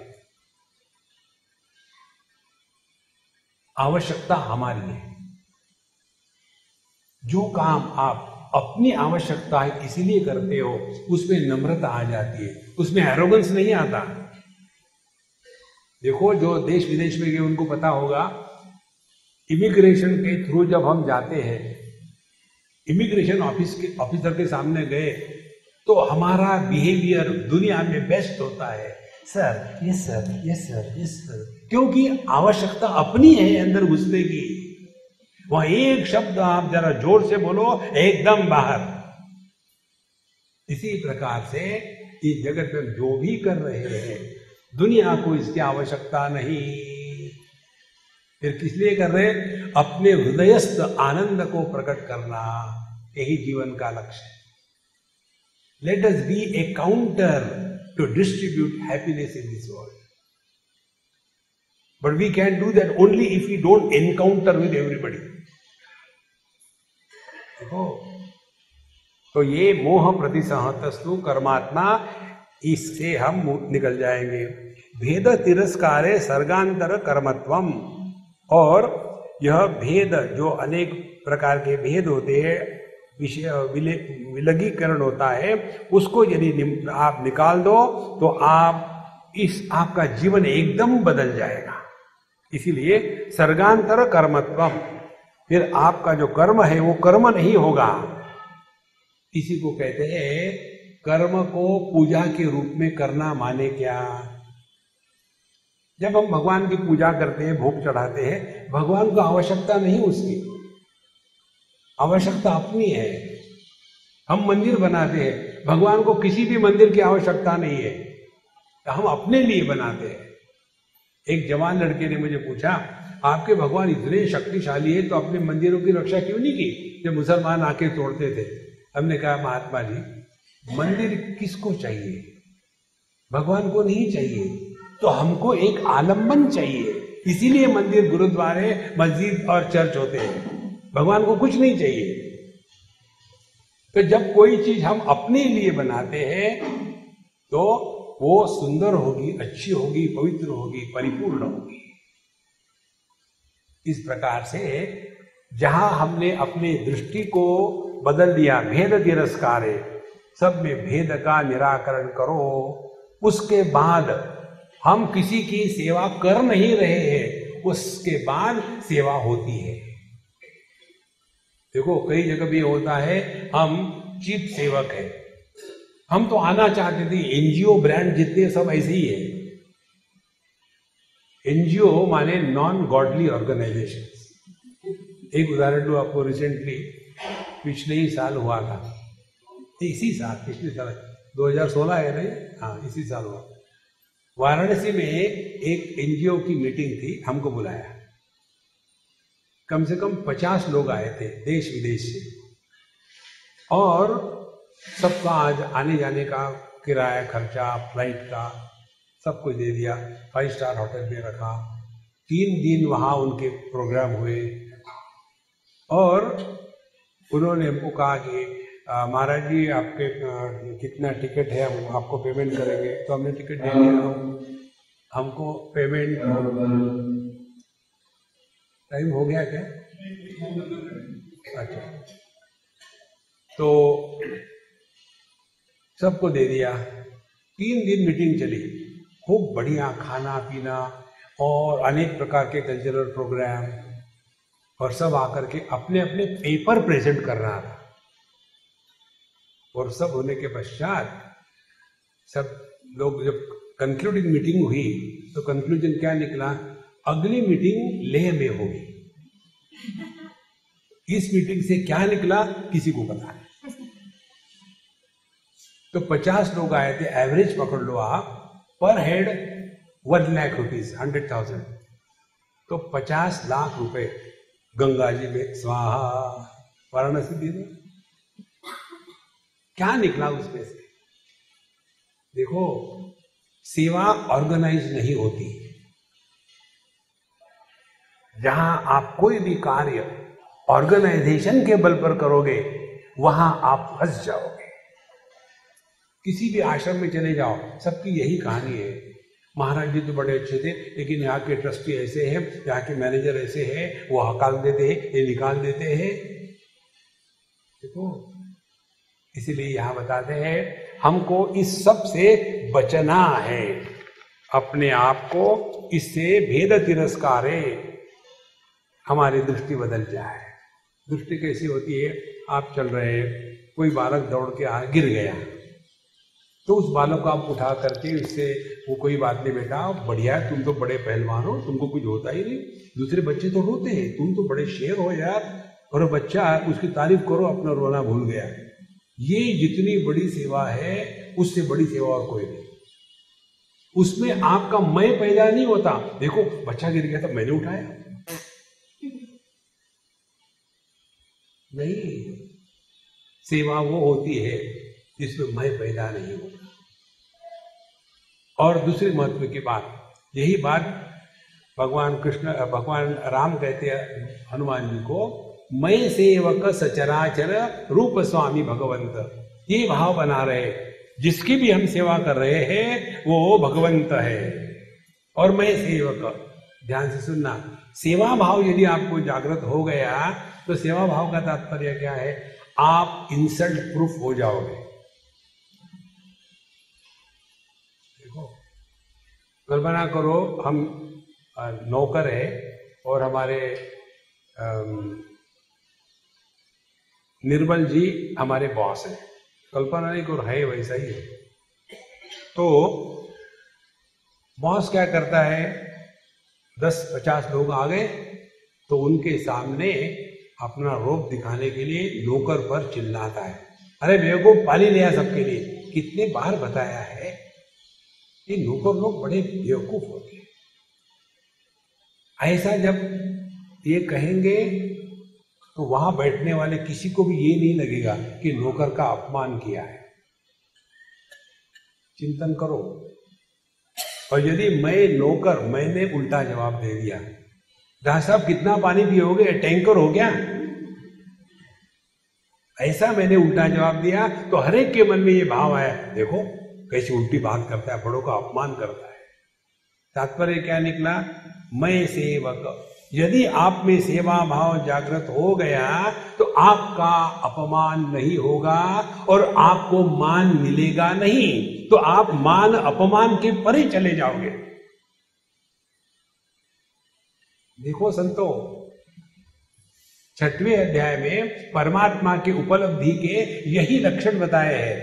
A: आवश्यकता हमारी है। जो काम आप अपनी आवश्यकता है इसीलिए करते हो, उसमें नम्रता आ जाती है, उसमें एरोगेंस नहीं आता। देखो, जो देश विदेश में गए उनको पता होगा, इमिग्रेशन के थ्रू जब हम जाते हैं, इमिग्रेशन ऑफिस के ऑफिसर के सामने गए तो हमारा बिहेवियर दुनिया में बेस्ट होता है। Sir, yes sir, yes sir, yes sir, क्योंकि आवश्यकता अपनी है अंदर घुसने की। वहां एक शब्द आप जरा जोर से बोलो, एकदम बाहर। इसी प्रकार से इस जगत में जो भी कर रहे हैं, दुनिया को इसकी आवश्यकता नहीं। फिर किस लिए कर रहे हैं? अपने हृदयस्थ आनंद को प्रकट करना, यही जीवन का लक्ष्य है। Let us be a counter to distribute happiness in this world, but we can do that only if we don't encounter with everybody. देखो, तो ये मोह प्रतिसंहतस्तु कर्मात्मा, इससे हम निकल जाएंगे। भेद तिरस्कारे सर्गांतर कर्मत्वम, और यह भेद जो अनेक प्रकार के भेद होते हैं, विषय विलगीकरण होता है, उसको यदि आप निकाल दो तो आप इस आपका जीवन एकदम बदल जाएगा। इसीलिए सर्गांतर कर्मत्वम, फिर आपका जो कर्म है वो कर्म नहीं होगा। इसी को कहते हैं कर्म को पूजा के रूप में करना। माने क्या? जब हम भगवान की पूजा करते हैं, भोग चढ़ाते हैं, भगवान को आवश्यकता नहीं, उसकी आवश्यकता अपनी है। हम मंदिर बनाते हैं, भगवान को किसी भी मंदिर की आवश्यकता नहीं है, हम अपने लिए बनाते हैं। एक जवान लड़के ने मुझे पूछा, आपके भगवान इतने शक्तिशाली है तो अपने मंदिरों की रक्षा क्यों नहीं की जब मुसलमान आके तोड़ते थे? हमने कहा, महात्मा जी, मंदिर किसको चाहिए? भगवान को नहीं चाहिए, तो हमको एक आलम्बन चाहिए। इसीलिए मंदिर, गुरुद्वारे, मस्जिद और चर्च होते हैं। भगवान को कुछ नहीं चाहिए। तो जब कोई चीज हम अपने लिए बनाते हैं तो वो सुंदर होगी, अच्छी होगी, पवित्र होगी, परिपूर्ण होगी। इस प्रकार से जहां हमने अपनी दृष्टि को बदल दिया, भेद तिरस्कार है, सब में भेद का निराकरण करो, उसके बाद हम किसी की सेवा कर नहीं रहे हैं, उसके बाद सेवा होती है। देखो, कई जगह भी होता है हम चीप सेवक है, हम तो आना चाहते थे। एनजीओ ब्रांड जितने सब ऐसे ही है। एनजीओ माने नॉन गॉडली ऑर्गेनाइजेशन। एक उदाहरण दूं आपको, रिसेंटली पिछले ही साल हुआ था, इसी साल, पिछले साल दो हज़ार सोलह है नहीं, हाँ इसी साल हुआ। वाराणसी में एक एनजीओ की मीटिंग थी, हमको बुलाया। कम से कम पचास लोग आए थे देश विदेश से, और सबका आज आने जाने का किराया खर्चा, फ्लाइट का सब कुछ दे दिया, फाइव स्टार होटल में रखा। तीन दिन वहाँ उनके प्रोग्राम हुए, और उन्होंने हमको कहा कि महाराज जी, आपके आ, कितना टिकट है, हम आपको पेमेंट करेंगे। तो हमने टिकट दे दिया। हम, हमको पेमेंट, टाइम हो गया क्या? अच्छा, तो सबको दे दिया। तीन दिन मीटिंग चली, खूब बढ़िया खाना पीना और अनेक प्रकार के कल्चरल प्रोग्राम, और सब आकर के अपने अपने पेपर प्रेजेंट कर रहा था। और सब होने के पश्चात सब लोग जब कंक्लूडिंग मीटिंग हुई तो कंक्लूजन क्या निकला? अगली मीटिंग लेह में होगी। इस मीटिंग से क्या निकला किसी को पता नहीं। तो पचास लोग आए थे, एवरेज पकड़ लो आप, पर head one lakh rupees, hundred thousand, तो पचास लाख रुपए गंगा जी में स्वाहा, वाराणसी दे, क्या निकला उसमें से? देखो, सेवा ऑर्गेनाइज नहीं होती। जहां आप कोई भी कार्य ऑर्गेनाइजेशन के बल पर करोगे वहां आप फंस जाओगे। किसी भी आश्रम में चले जाओ, सबकी यही कहानी है। महाराज जी तो बड़े अच्छे थे, लेकिन यहाँ के ट्रस्टी ऐसे हैं, यहाँ के मैनेजर ऐसे हैं, वो हकाल देते हैं, ये निकाल देते हैं। देखो, इसीलिए यहां बताते हैं हमको इस सब से बचना है, अपने आप को इससे भेद तिरस्कारे हमारी दृष्टि बदल जाए। दृष्टि कैसी होती है? आप चल रहे हैं, कोई बालक दौड़ के आ गिर गया, तो उस बालक को आप उठा करके उससे, वो कोई बात नहीं बेटा, बढ़िया है, तुम तो बड़े पहलवान हो, तुमको कुछ होता ही नहीं। दूसरे बच्चे तो रोते हैं, तुम तो बड़े शेर हो यार, और बच्चा उसकी तारीफ करो, अपना रोना भूल गया। ये जितनी बड़ी सेवा है उससे बड़ी सेवा और कोई नहीं। उसमें आपका मैं पैदा नहीं होता। देखो, बच्चा गिर गया तो मैंने उठाया, नहीं। सेवा वो होती है जिसमें मैं पैदा नहीं होता। और दूसरी महत्व की बात, यही बात भगवान कृष्ण भगवान राम कहते हैं हनुमान जी को, मैं सेवक सचराचर रूप स्वामी भगवंत। ये भाव बना रहे, जिसकी भी हम सेवा कर रहे हैं वो भगवंत है और मैं सेवक। ध्यान से सुनना, सेवा भाव यदि आपको जागृत हो गया तो सेवा भाव का तात्पर्य क्या है? आप इंसल्ट प्रूफ हो जाओगे। देखो, कल्पना करो हम नौकर है और हमारे निर्मल जी हमारे बॉस हैं। कल्पना नहीं करो, है वैसा ही है। तो बॉस क्या करता है, दस पचास लोग आ गए तो उनके सामने अपना रोब दिखाने के लिए नौकर पर चिल्लाता है, अरे बेवकूफ, पानी लिया सबके लिए। कितने बार बताया है, ये नौकर लोग बड़े बेवकूफ होते हैं। ऐसा जब ये कहेंगे तो वहां बैठने वाले किसी को भी ये नहीं लगेगा कि नौकर का अपमान किया है। चिंतन करो। और यदि मैं नौकर, मैंने उल्टा जवाब दे दिया, दास साहब कितना पानी पियोगे, टैंकर हो गया, ऐसा मैंने उल्टा जवाब दिया, तो हर एक के मन में ये भाव आया, देखो कैसी उल्टी बात करता है, बड़ों का अपमान करता है। तात्पर्य क्या निकला? मैं सेवक। यदि आप में सेवा भाव जागृत हो गया तो आपका अपमान नहीं होगा और आपको मान मिलेगा नहीं, तो आप मान अपमान के परे चले जाओगे। देखो संतो, छठवें अध्याय में परमात्मा की उपलब्धि के यही लक्षण बताए हैं।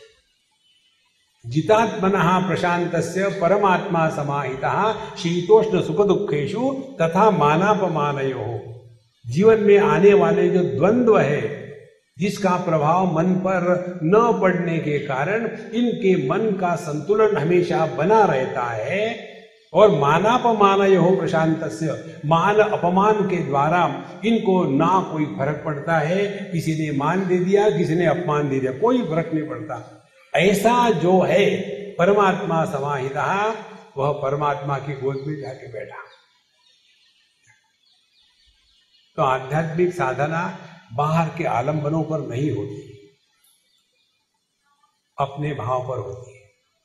A: जितात्मनः प्रशांतस्य परमात्मा समाहितः शीतोष्ण सुख दुखेषु तथा मानापमानयोः। जीवन में आने वाले जो द्वंद्व है, जिसका प्रभाव मन पर न पड़ने के कारण इनके मन का संतुलन हमेशा बना रहता है। और मानापमानयोः प्रशांतस्य, मान अपमान के द्वारा इनको ना कोई फर्क पड़ता है। किसी ने मान दे दिया, किसी ने अपमान दे दिया, कोई फर्क नहीं पड़ता। ऐसा जो है परमात्मा समाहिता, वह परमात्मा की गोद में जाके बैठा। तो आध्यात्मिक साधना बाहर के आलंबनों पर नहीं होती, अपने भाव पर होती है।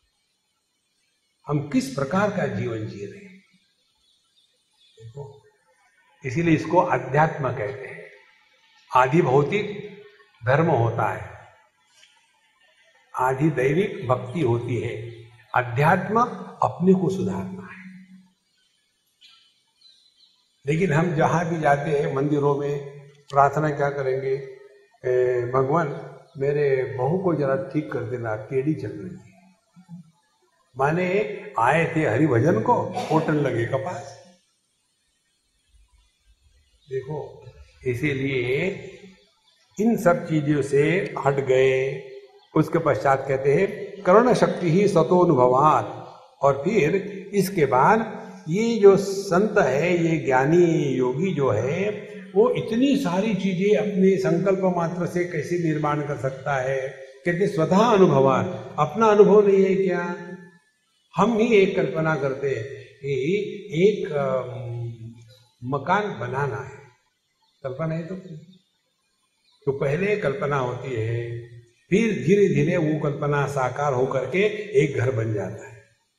A: हम किस प्रकार का जीवन जी रहे हैं, देखो, इसीलिए इसको अध्यात्म कहते हैं। आदि भौतिक धर्म होता है, आदि दैविक भक्ति होती है, अध्यात्म अपने को सुधारना है। लेकिन हम जहां भी जाते हैं मंदिरों में प्रार्थना क्या करेंगे, भगवान मेरे बहू को जरा ठीक कर देना, टेढ़ी चल रही है। माने आए थे हरिभजन को, होटल लगे कपास। देखो, इसीलिए इन सब चीजों से हट गए। उसके पश्चात कहते हैं करुण शक्ति ही स्वतोनुभवात। और फिर इसके बाद ये जो संत है, ये ज्ञानी योगी जो है, वो इतनी सारी चीजें अपने संकल्प मात्र से कैसे निर्माण कर सकता है? कहते स्वतः अनुभवात, अपना अनुभव नहीं है क्या? हम ही एक कल्पना करते हैं कि एक मकान बनाना है, कल्पना है तो तो पहले कल्पना होती है, फिर धीरे धीरे वो कल्पना साकार होकर के एक घर बन जाता है।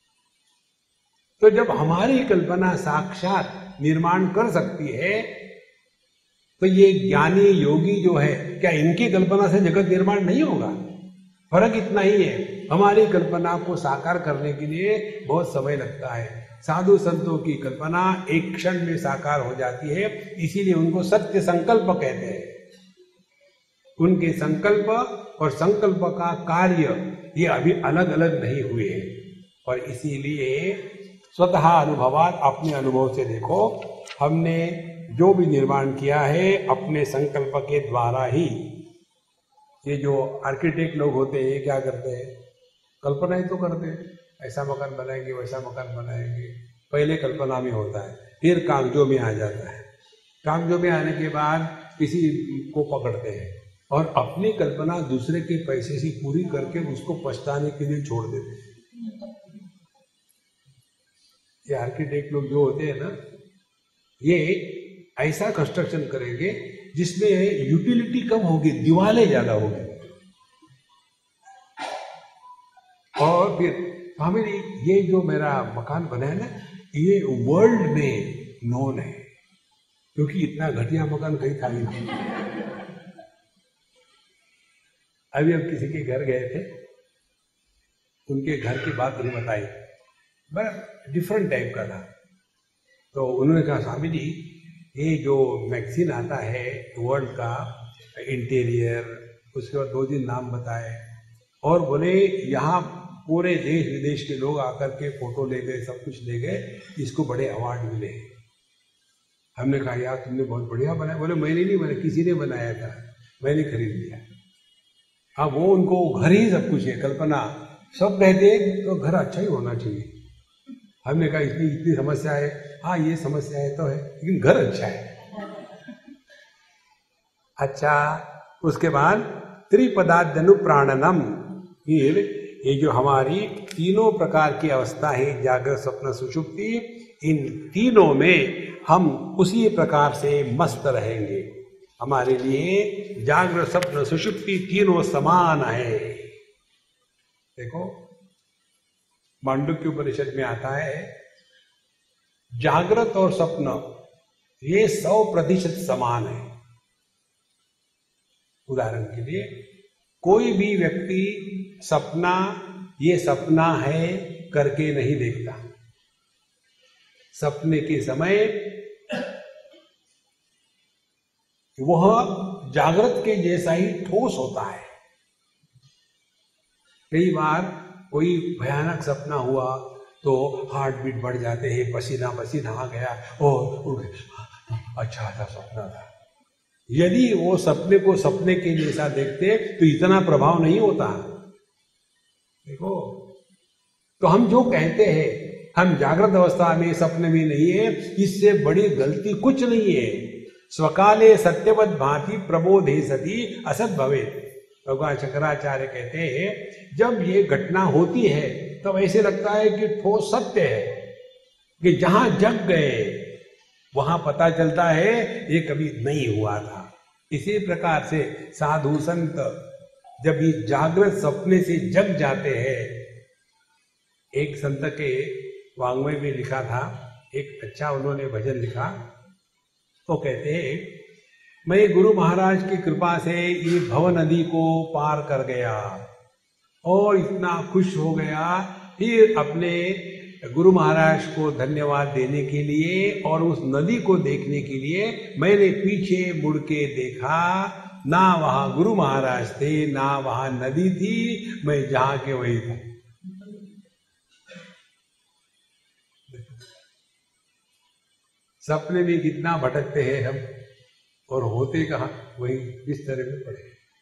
A: तो जब हमारी कल्पना साक्षात निर्माण कर सकती है तो ये ज्ञानी योगी जो है, क्या इनकी कल्पना से जगत निर्माण नहीं होगा? फर्क इतना ही है, हमारी कल्पना को साकार करने के लिए बहुत समय लगता है। साधु संतों की कल्पना एक क्षण में साकार हो जाती है, इसीलिए उनको सत्य संकल्प कहते हैं। उनके संकल्प और संकल्प का कार्य ये अभी अलग अलग नहीं हुए हैं, और इसीलिए स्वतः अनुभवात, अपने अनुभव से देखो, हमने जो भी निर्माण किया है अपने संकल्प के द्वारा ही। ये जो आर्किटेक्ट लोग होते हैं, ये क्या करते हैं? कल्पना ही तो करते हैं, ऐसा मकान बनाएंगे, वैसा मकान बनाएंगे। पहले कल्पना में होता है, फिर कागजों में आ जाता है। कागजों में आने के बाद किसी को पकड़ते हैं और अपनी कल्पना दूसरे के पैसे से पूरी करके उसको पछताने के लिए छोड़ देते हैं। ये आर्किटेक्ट लोग जो होते हैं ना, ये ऐसा कंस्ट्रक्शन करेंगे जिसमें यूटिलिटी कम होगी, दीवारें ज्यादा होगी, और फिर हमें ये जो मेरा मकान बना है ना, ये वर्ल्ड में नोन है, क्योंकि इतना घटिया मकान कहीं था ही नहीं। अभी हम किसी के घर गए थे, उनके घर की बात नहीं बताई, बड़ा डिफरेंट टाइप का था। तो उन्होंने कहा, स्वामी जी ये जो मैगजीन आता है वर्ल्ड का इंटीरियर, उसके बाद दो दिन नाम बताए और बोले यहाँ पूरे देश विदेश के लोग आकर के फोटो ले गए, सब कुछ ले गए, इसको बड़े अवार्ड मिले। हमने कहा यार तुमने बहुत बढ़िया बनाया। बोले मैंने नहीं बनाया, किसी ने बनाया था, मैंने खरीद लिया। हाँ, वो उनको घर ही सब कुछ है, कल्पना सब कहते हैं तो घर अच्छा ही होना चाहिए। हमने कहा इतनी इतनी समस्या है, हाँ ये समस्या है तो है, लेकिन घर अच्छा है। अच्छा, उसके बाद त्रिपदाद्यनु प्राणनम, फिर ये जो हमारी तीनों प्रकार की अवस्था है, जागृत स्वप्न सुषुप्ति, इन तीनों में हम उसी प्रकार से मस्त रहेंगे। हमारे लिए जागृत स्वप्न सुषुप्ति तीनों समान है। देखो मांडुक्य उपनिषद में आता है, जागृत और स्वप्न ये सौ प्रतिशत समान है। उदाहरण के लिए कोई भी व्यक्ति सपना ये सपना है करके नहीं देखता। सपने के समय वह जागृत के जैसा ही ठोस होता है। कई बार कोई भयानक सपना हुआ तो हार्ट बीट बढ़ जाते हैं, पसीना पसीना आ गया और अच्छा अच्छा सपना था। यदि वो सपने को सपने के जैसा देखते तो इतना प्रभाव नहीं होता। देखो, तो हम जो कहते हैं हम जागृत अवस्था में सपने में नहीं है, इससे बड़ी गलती कुछ नहीं है। स्वकाले सत्यवत भांति प्रबोधे सती असत भवेत्। भगवान शंकराचार्य कहते हैं जब ये घटना होती है तब तो ऐसे लगता है कि ठोस सत्य है, कि जहां जग गए वहां पता चलता है ये कभी नहीं हुआ था। इसी प्रकार से साधु संत जब ये जागृत सपने से जग जाते हैं, एक संत के वाङ्मय में लिखा था, एक अच्छा उन्होंने भजन लिखा, तो कहते हैं मैं गुरु महाराज की कृपा से ये भव नदी को पार कर गया और इतना खुश हो गया। फिर अपने गुरु महाराज को धन्यवाद देने के लिए और उस नदी को देखने के लिए मैंने पीछे मुड़ के देखा, ना वहां गुरु महाराज थे ना वहां नदी थी, मैं जहां के वही था। सपने में कितना भटकते हैं हम और होते कहाँ वही बिस्तर में पड़े।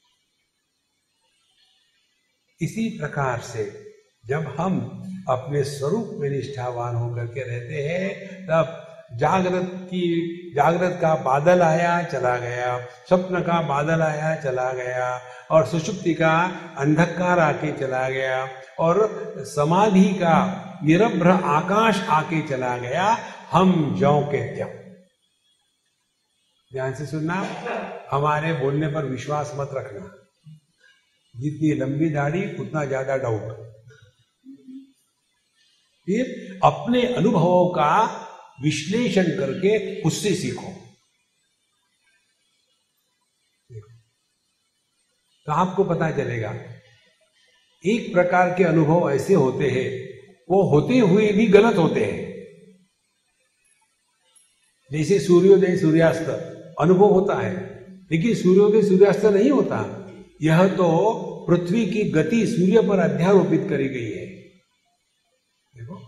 A: इसी प्रकार से जब हम अपने स्वरूप में निष्ठावान होकर के रहते हैं, तब जागृत की जागृत का बादल आया चला गया, स्वप्न का बादल आया चला गया, और सुषुप्ति का अंधकार आके चला गया, और समाधि का निरभ्र आकाश आके चला गया। हम ज्यों के त्यों। ध्यान से सुनना, हमारे बोलने पर विश्वास मत रखना। जितनी लंबी दाढ़ी उतना ज्यादा डाउट। फिर अपने अनुभवों का विश्लेषण करके उससे सीखो। तो आपको पता चलेगा एक प्रकार के अनुभव ऐसे होते हैं, वो होते हुए भी गलत होते हैं। जैसे सूर्योदय सूर्यास्त अनुभव होता है, लेकिन सूर्योदय सूर्यास्त नहीं होता। यह तो पृथ्वी की गति सूर्य पर अध्यारोपित करी गई है। देखो,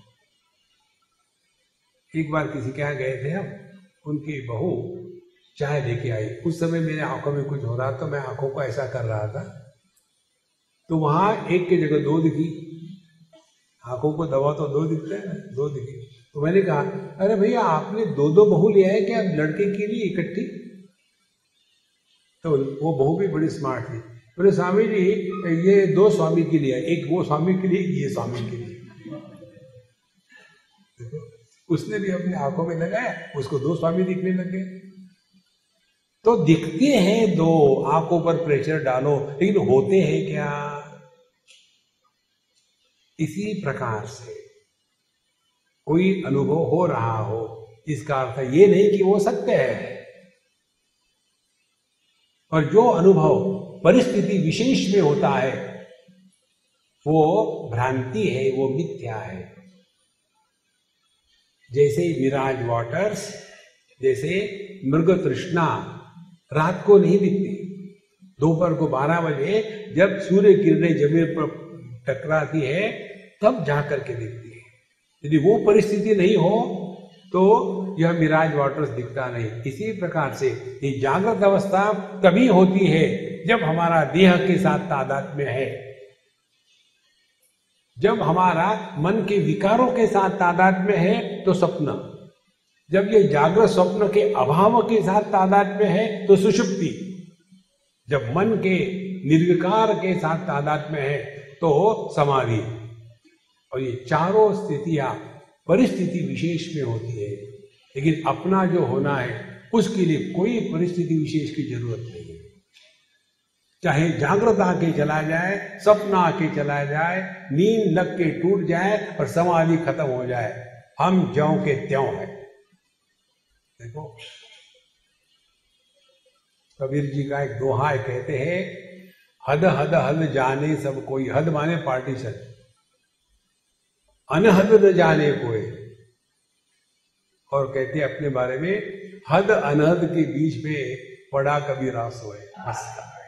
A: एक बार किसी के यहाँ गए थे हम, उनकी बहू चाय लेके आई। उस समय मेरे आंखों में कुछ हो रहा, तो मैं आंखों को ऐसा कर रहा था, तो वहां एक की जगह दो दिखी। आंखों को दवा तो दो दिखते हैं, दो दिखी। तो मैंने कहा, अरे भैया आपने दो दो बहू लिया है क्या लड़के के लिए इकट्ठी? तो वो बहू भी बड़ी स्मार्ट थी। बोले स्वामी जी ये दो स्वामी के लिए, एक वो स्वामी के लिए, ये स्वामी के लिए। देखो, उसने भी अपने आंखों में लगाया, उसको दो स्वामी दिखने लगे। तो दिखते हैं दो, आंखों पर प्रेशर डालो, लेकिन होते हैं क्या? इसी प्रकार से कोई अनुभव हो रहा हो, इसका अर्थ ये नहीं कि वो सत्य है। और जो अनुभव परिस्थिति विशेष में होता है वो भ्रांति है, वो मिथ्या है। जैसे मिराज वाटर्स, जैसे मृग तृष्णा रात को नहीं दिखती, दोपहर को बारह बजे जब सूर्य किरणें जमीन पर टकराती है तब जाकर के दिखती है। यदि वो परिस्थिति नहीं हो तो यह मिराज वाटर्स दिखता नहीं। इसी प्रकार से ये जागृत अवस्था तभी होती है जब हमारा देह के साथ तादात्म्य है, जब हमारा मन के विकारों के साथ तादात्म्य है तो स्वप्न, जब ये जागृत स्वप्न के अभाव के साथ तादात्म्य है तो सुषुप्ति, जब मन के निर्विकार के साथ तादात्म्य है तो समाधि। और ये चारों स्थितियां परिस्थिति विशेष में होती है, लेकिन अपना जो होना है उसके लिए कोई परिस्थिति विशेष की जरूरत नहीं है। चाहे जागृत आके चला जाए, सपना आके चला जाए, नींद लग के टूट जाए और समाधि खत्म हो जाए, हम ज्यों के त्यों है। देखो, कबीर जी का एक दोहा है, कहते हैं हद हद हद जाने सब कोई। हद माने पार्टीशन, अनहद न जाने कोई। और कहते हैं अपने बारे में, हद अनहद के बीच में पड़ा कबीरा सोए। हंसता है।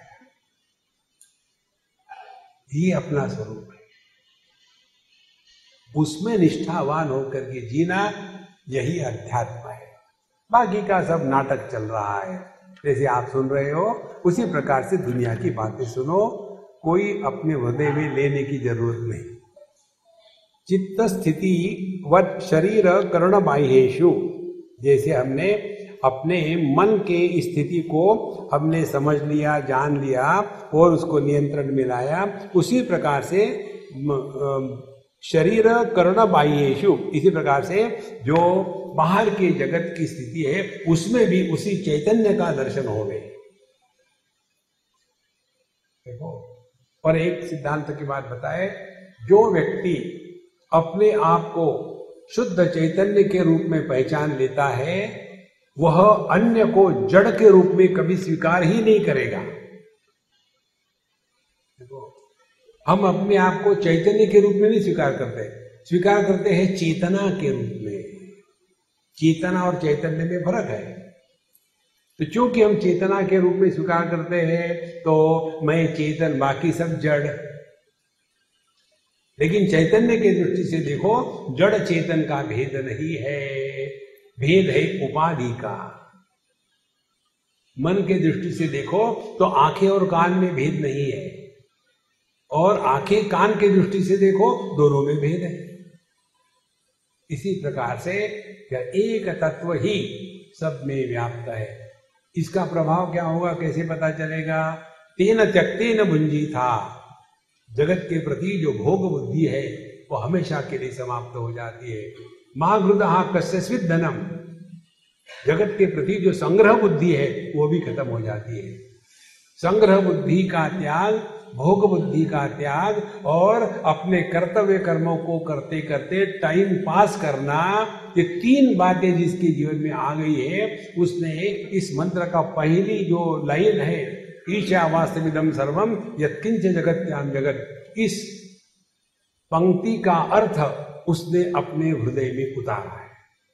A: ये अपना स्वरूप है, उसमें निष्ठावान होकर के जीना, यही अध्यात्म है। बाकी का सब नाटक चल रहा है। जैसे आप सुन रहे हो उसी प्रकार से दुनिया की बातें सुनो, कोई अपने हृदय में लेने की जरूरत नहीं। चित्त स्थिति वत शरीर कर्ण बाह्येषु, जैसे हमने अपने मन के स्थिति को हमने समझ लिया, जान लिया और उसको नियंत्रण में लाया, उसी प्रकार से शरीर कर्ण बाह्येषु, इसी प्रकार से जो बाहर के जगत की स्थिति है उसमें भी उसी चैतन्य का दर्शन हो गए। देखो, और एक सिद्धांत की बात बताए, जो व्यक्ति अपने आप को शुद्ध चैतन्य के रूप में पहचान लेता है वह अन्य को जड़ के रूप में कभी स्वीकार ही नहीं करेगा। देखो, हम अपने आप को चैतन्य के रूप में नहीं स्वीकार करते, स्वीकार करते हैं चेतना के रूप में। चेतना और चैतन्य में फर्क है। तो चूंकि हम चेतना के रूप में स्वीकार करते हैं तो मैं चेतन, बाकी सब जड़। लेकिन चैतन्य की दृष्टि से देखो, जड़ चेतन का भेद नहीं है, भेद है उपाधि का। मन के दृष्टि से देखो तो आंखें और कान में भेद नहीं है, और आंखें कान के दृष्टि से देखो दोनों में भेद है। इसी प्रकार से क्या एक तत्व ही सब में व्याप्त है। इसका प्रभाव क्या होगा, कैसे पता चलेगा? तेन त्यक्तेन भुंजी था, जगत के प्रति जो भोग बुद्धि है वो हमेशा के लिए समाप्त हो जाती है। मां घृतः कस्यचित् धनम, जगत के प्रति जो संग्रह बुद्धि है वो भी खत्म हो जाती है। संग्रह बुद्धि का त्याग, भोग बुद्धि का त्याग और अपने कर्तव्य कर्मों को करते करते टाइम पास करना, ये तीन बातें जिसके जीवन में आ गई है, उसने इस मंत्र का पहली जो लाइन है, ईशावास्यमिदं सर्वम यत्किंच जगत्याम जगत, इस पंक्ति का अर्थ उसने अपने हृदय में उतारा है।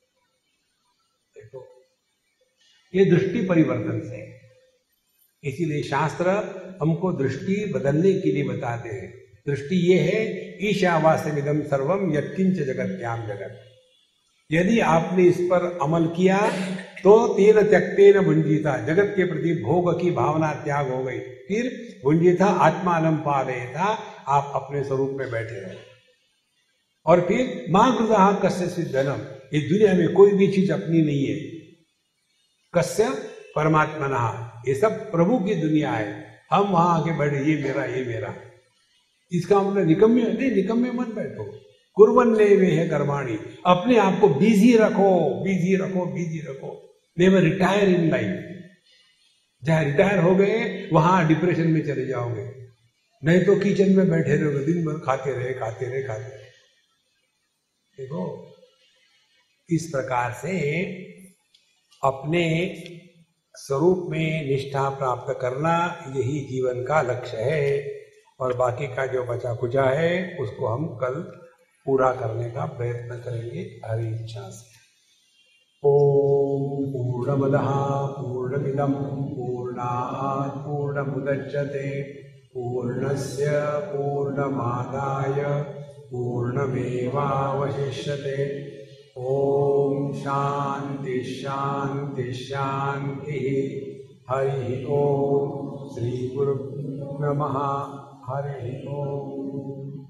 A: देखो, ये दृष्टि परिवर्तन से, इसीलिए शास्त्र हमको दृष्टि बदलने के लिए बताते हैं। दृष्टि ये है, ईशावास्यमिदं सर्वम यत्किंच जगत्याम जगत। यदि आपने इस पर अमल किया तो तेन त्यक्तेन भुंजीता, जगत के प्रति भोग की भावना त्याग हो गई। फिर भुंजीता आत्मानं पालयेता, आप अपने स्वरूप में बैठे रहे। और फिर मां कृतः कस्यचित् धनम, इस दुनिया में कोई भी चीज अपनी नहीं है। कस्य परमात्मना, ये सब प्रभु की दुनिया है। हम वहां आके बैठे, ये मेरा ये मेरा, इसका मतलब निकम्मे नहीं, निकम्मे मत बैठो। कुर्वन्ने वे है कर्माणि, अपने आप को बिजी रखो, बिजी रखो, बिजी रखो। Never retire in life. जहां रिटायर हो गए वहां डिप्रेशन में चले जाओगे, नहीं तो किचन में बैठे रहोगे, दिन भर खाते रहे खाते रहे खाते रहे। देखो, इस प्रकार से अपने स्वरूप में निष्ठा प्राप्त करना, यही जीवन का लक्ष्य है। और बाकी का जो बचा खुचा है उसको हम कल पूरा करने का प्रयत्न करेंगे हरि इच्छा से। ओम पूर्णमदः पूर्णमिदं पूर्णात् पूर्णमुदच्यते पूर्णस्य पूर्णमादाय पूर्णमेवावशिष्यते। ओम शांति शांति शांति। हरि ओम। श्री गुरुभ्यो नमः। हरि ओम।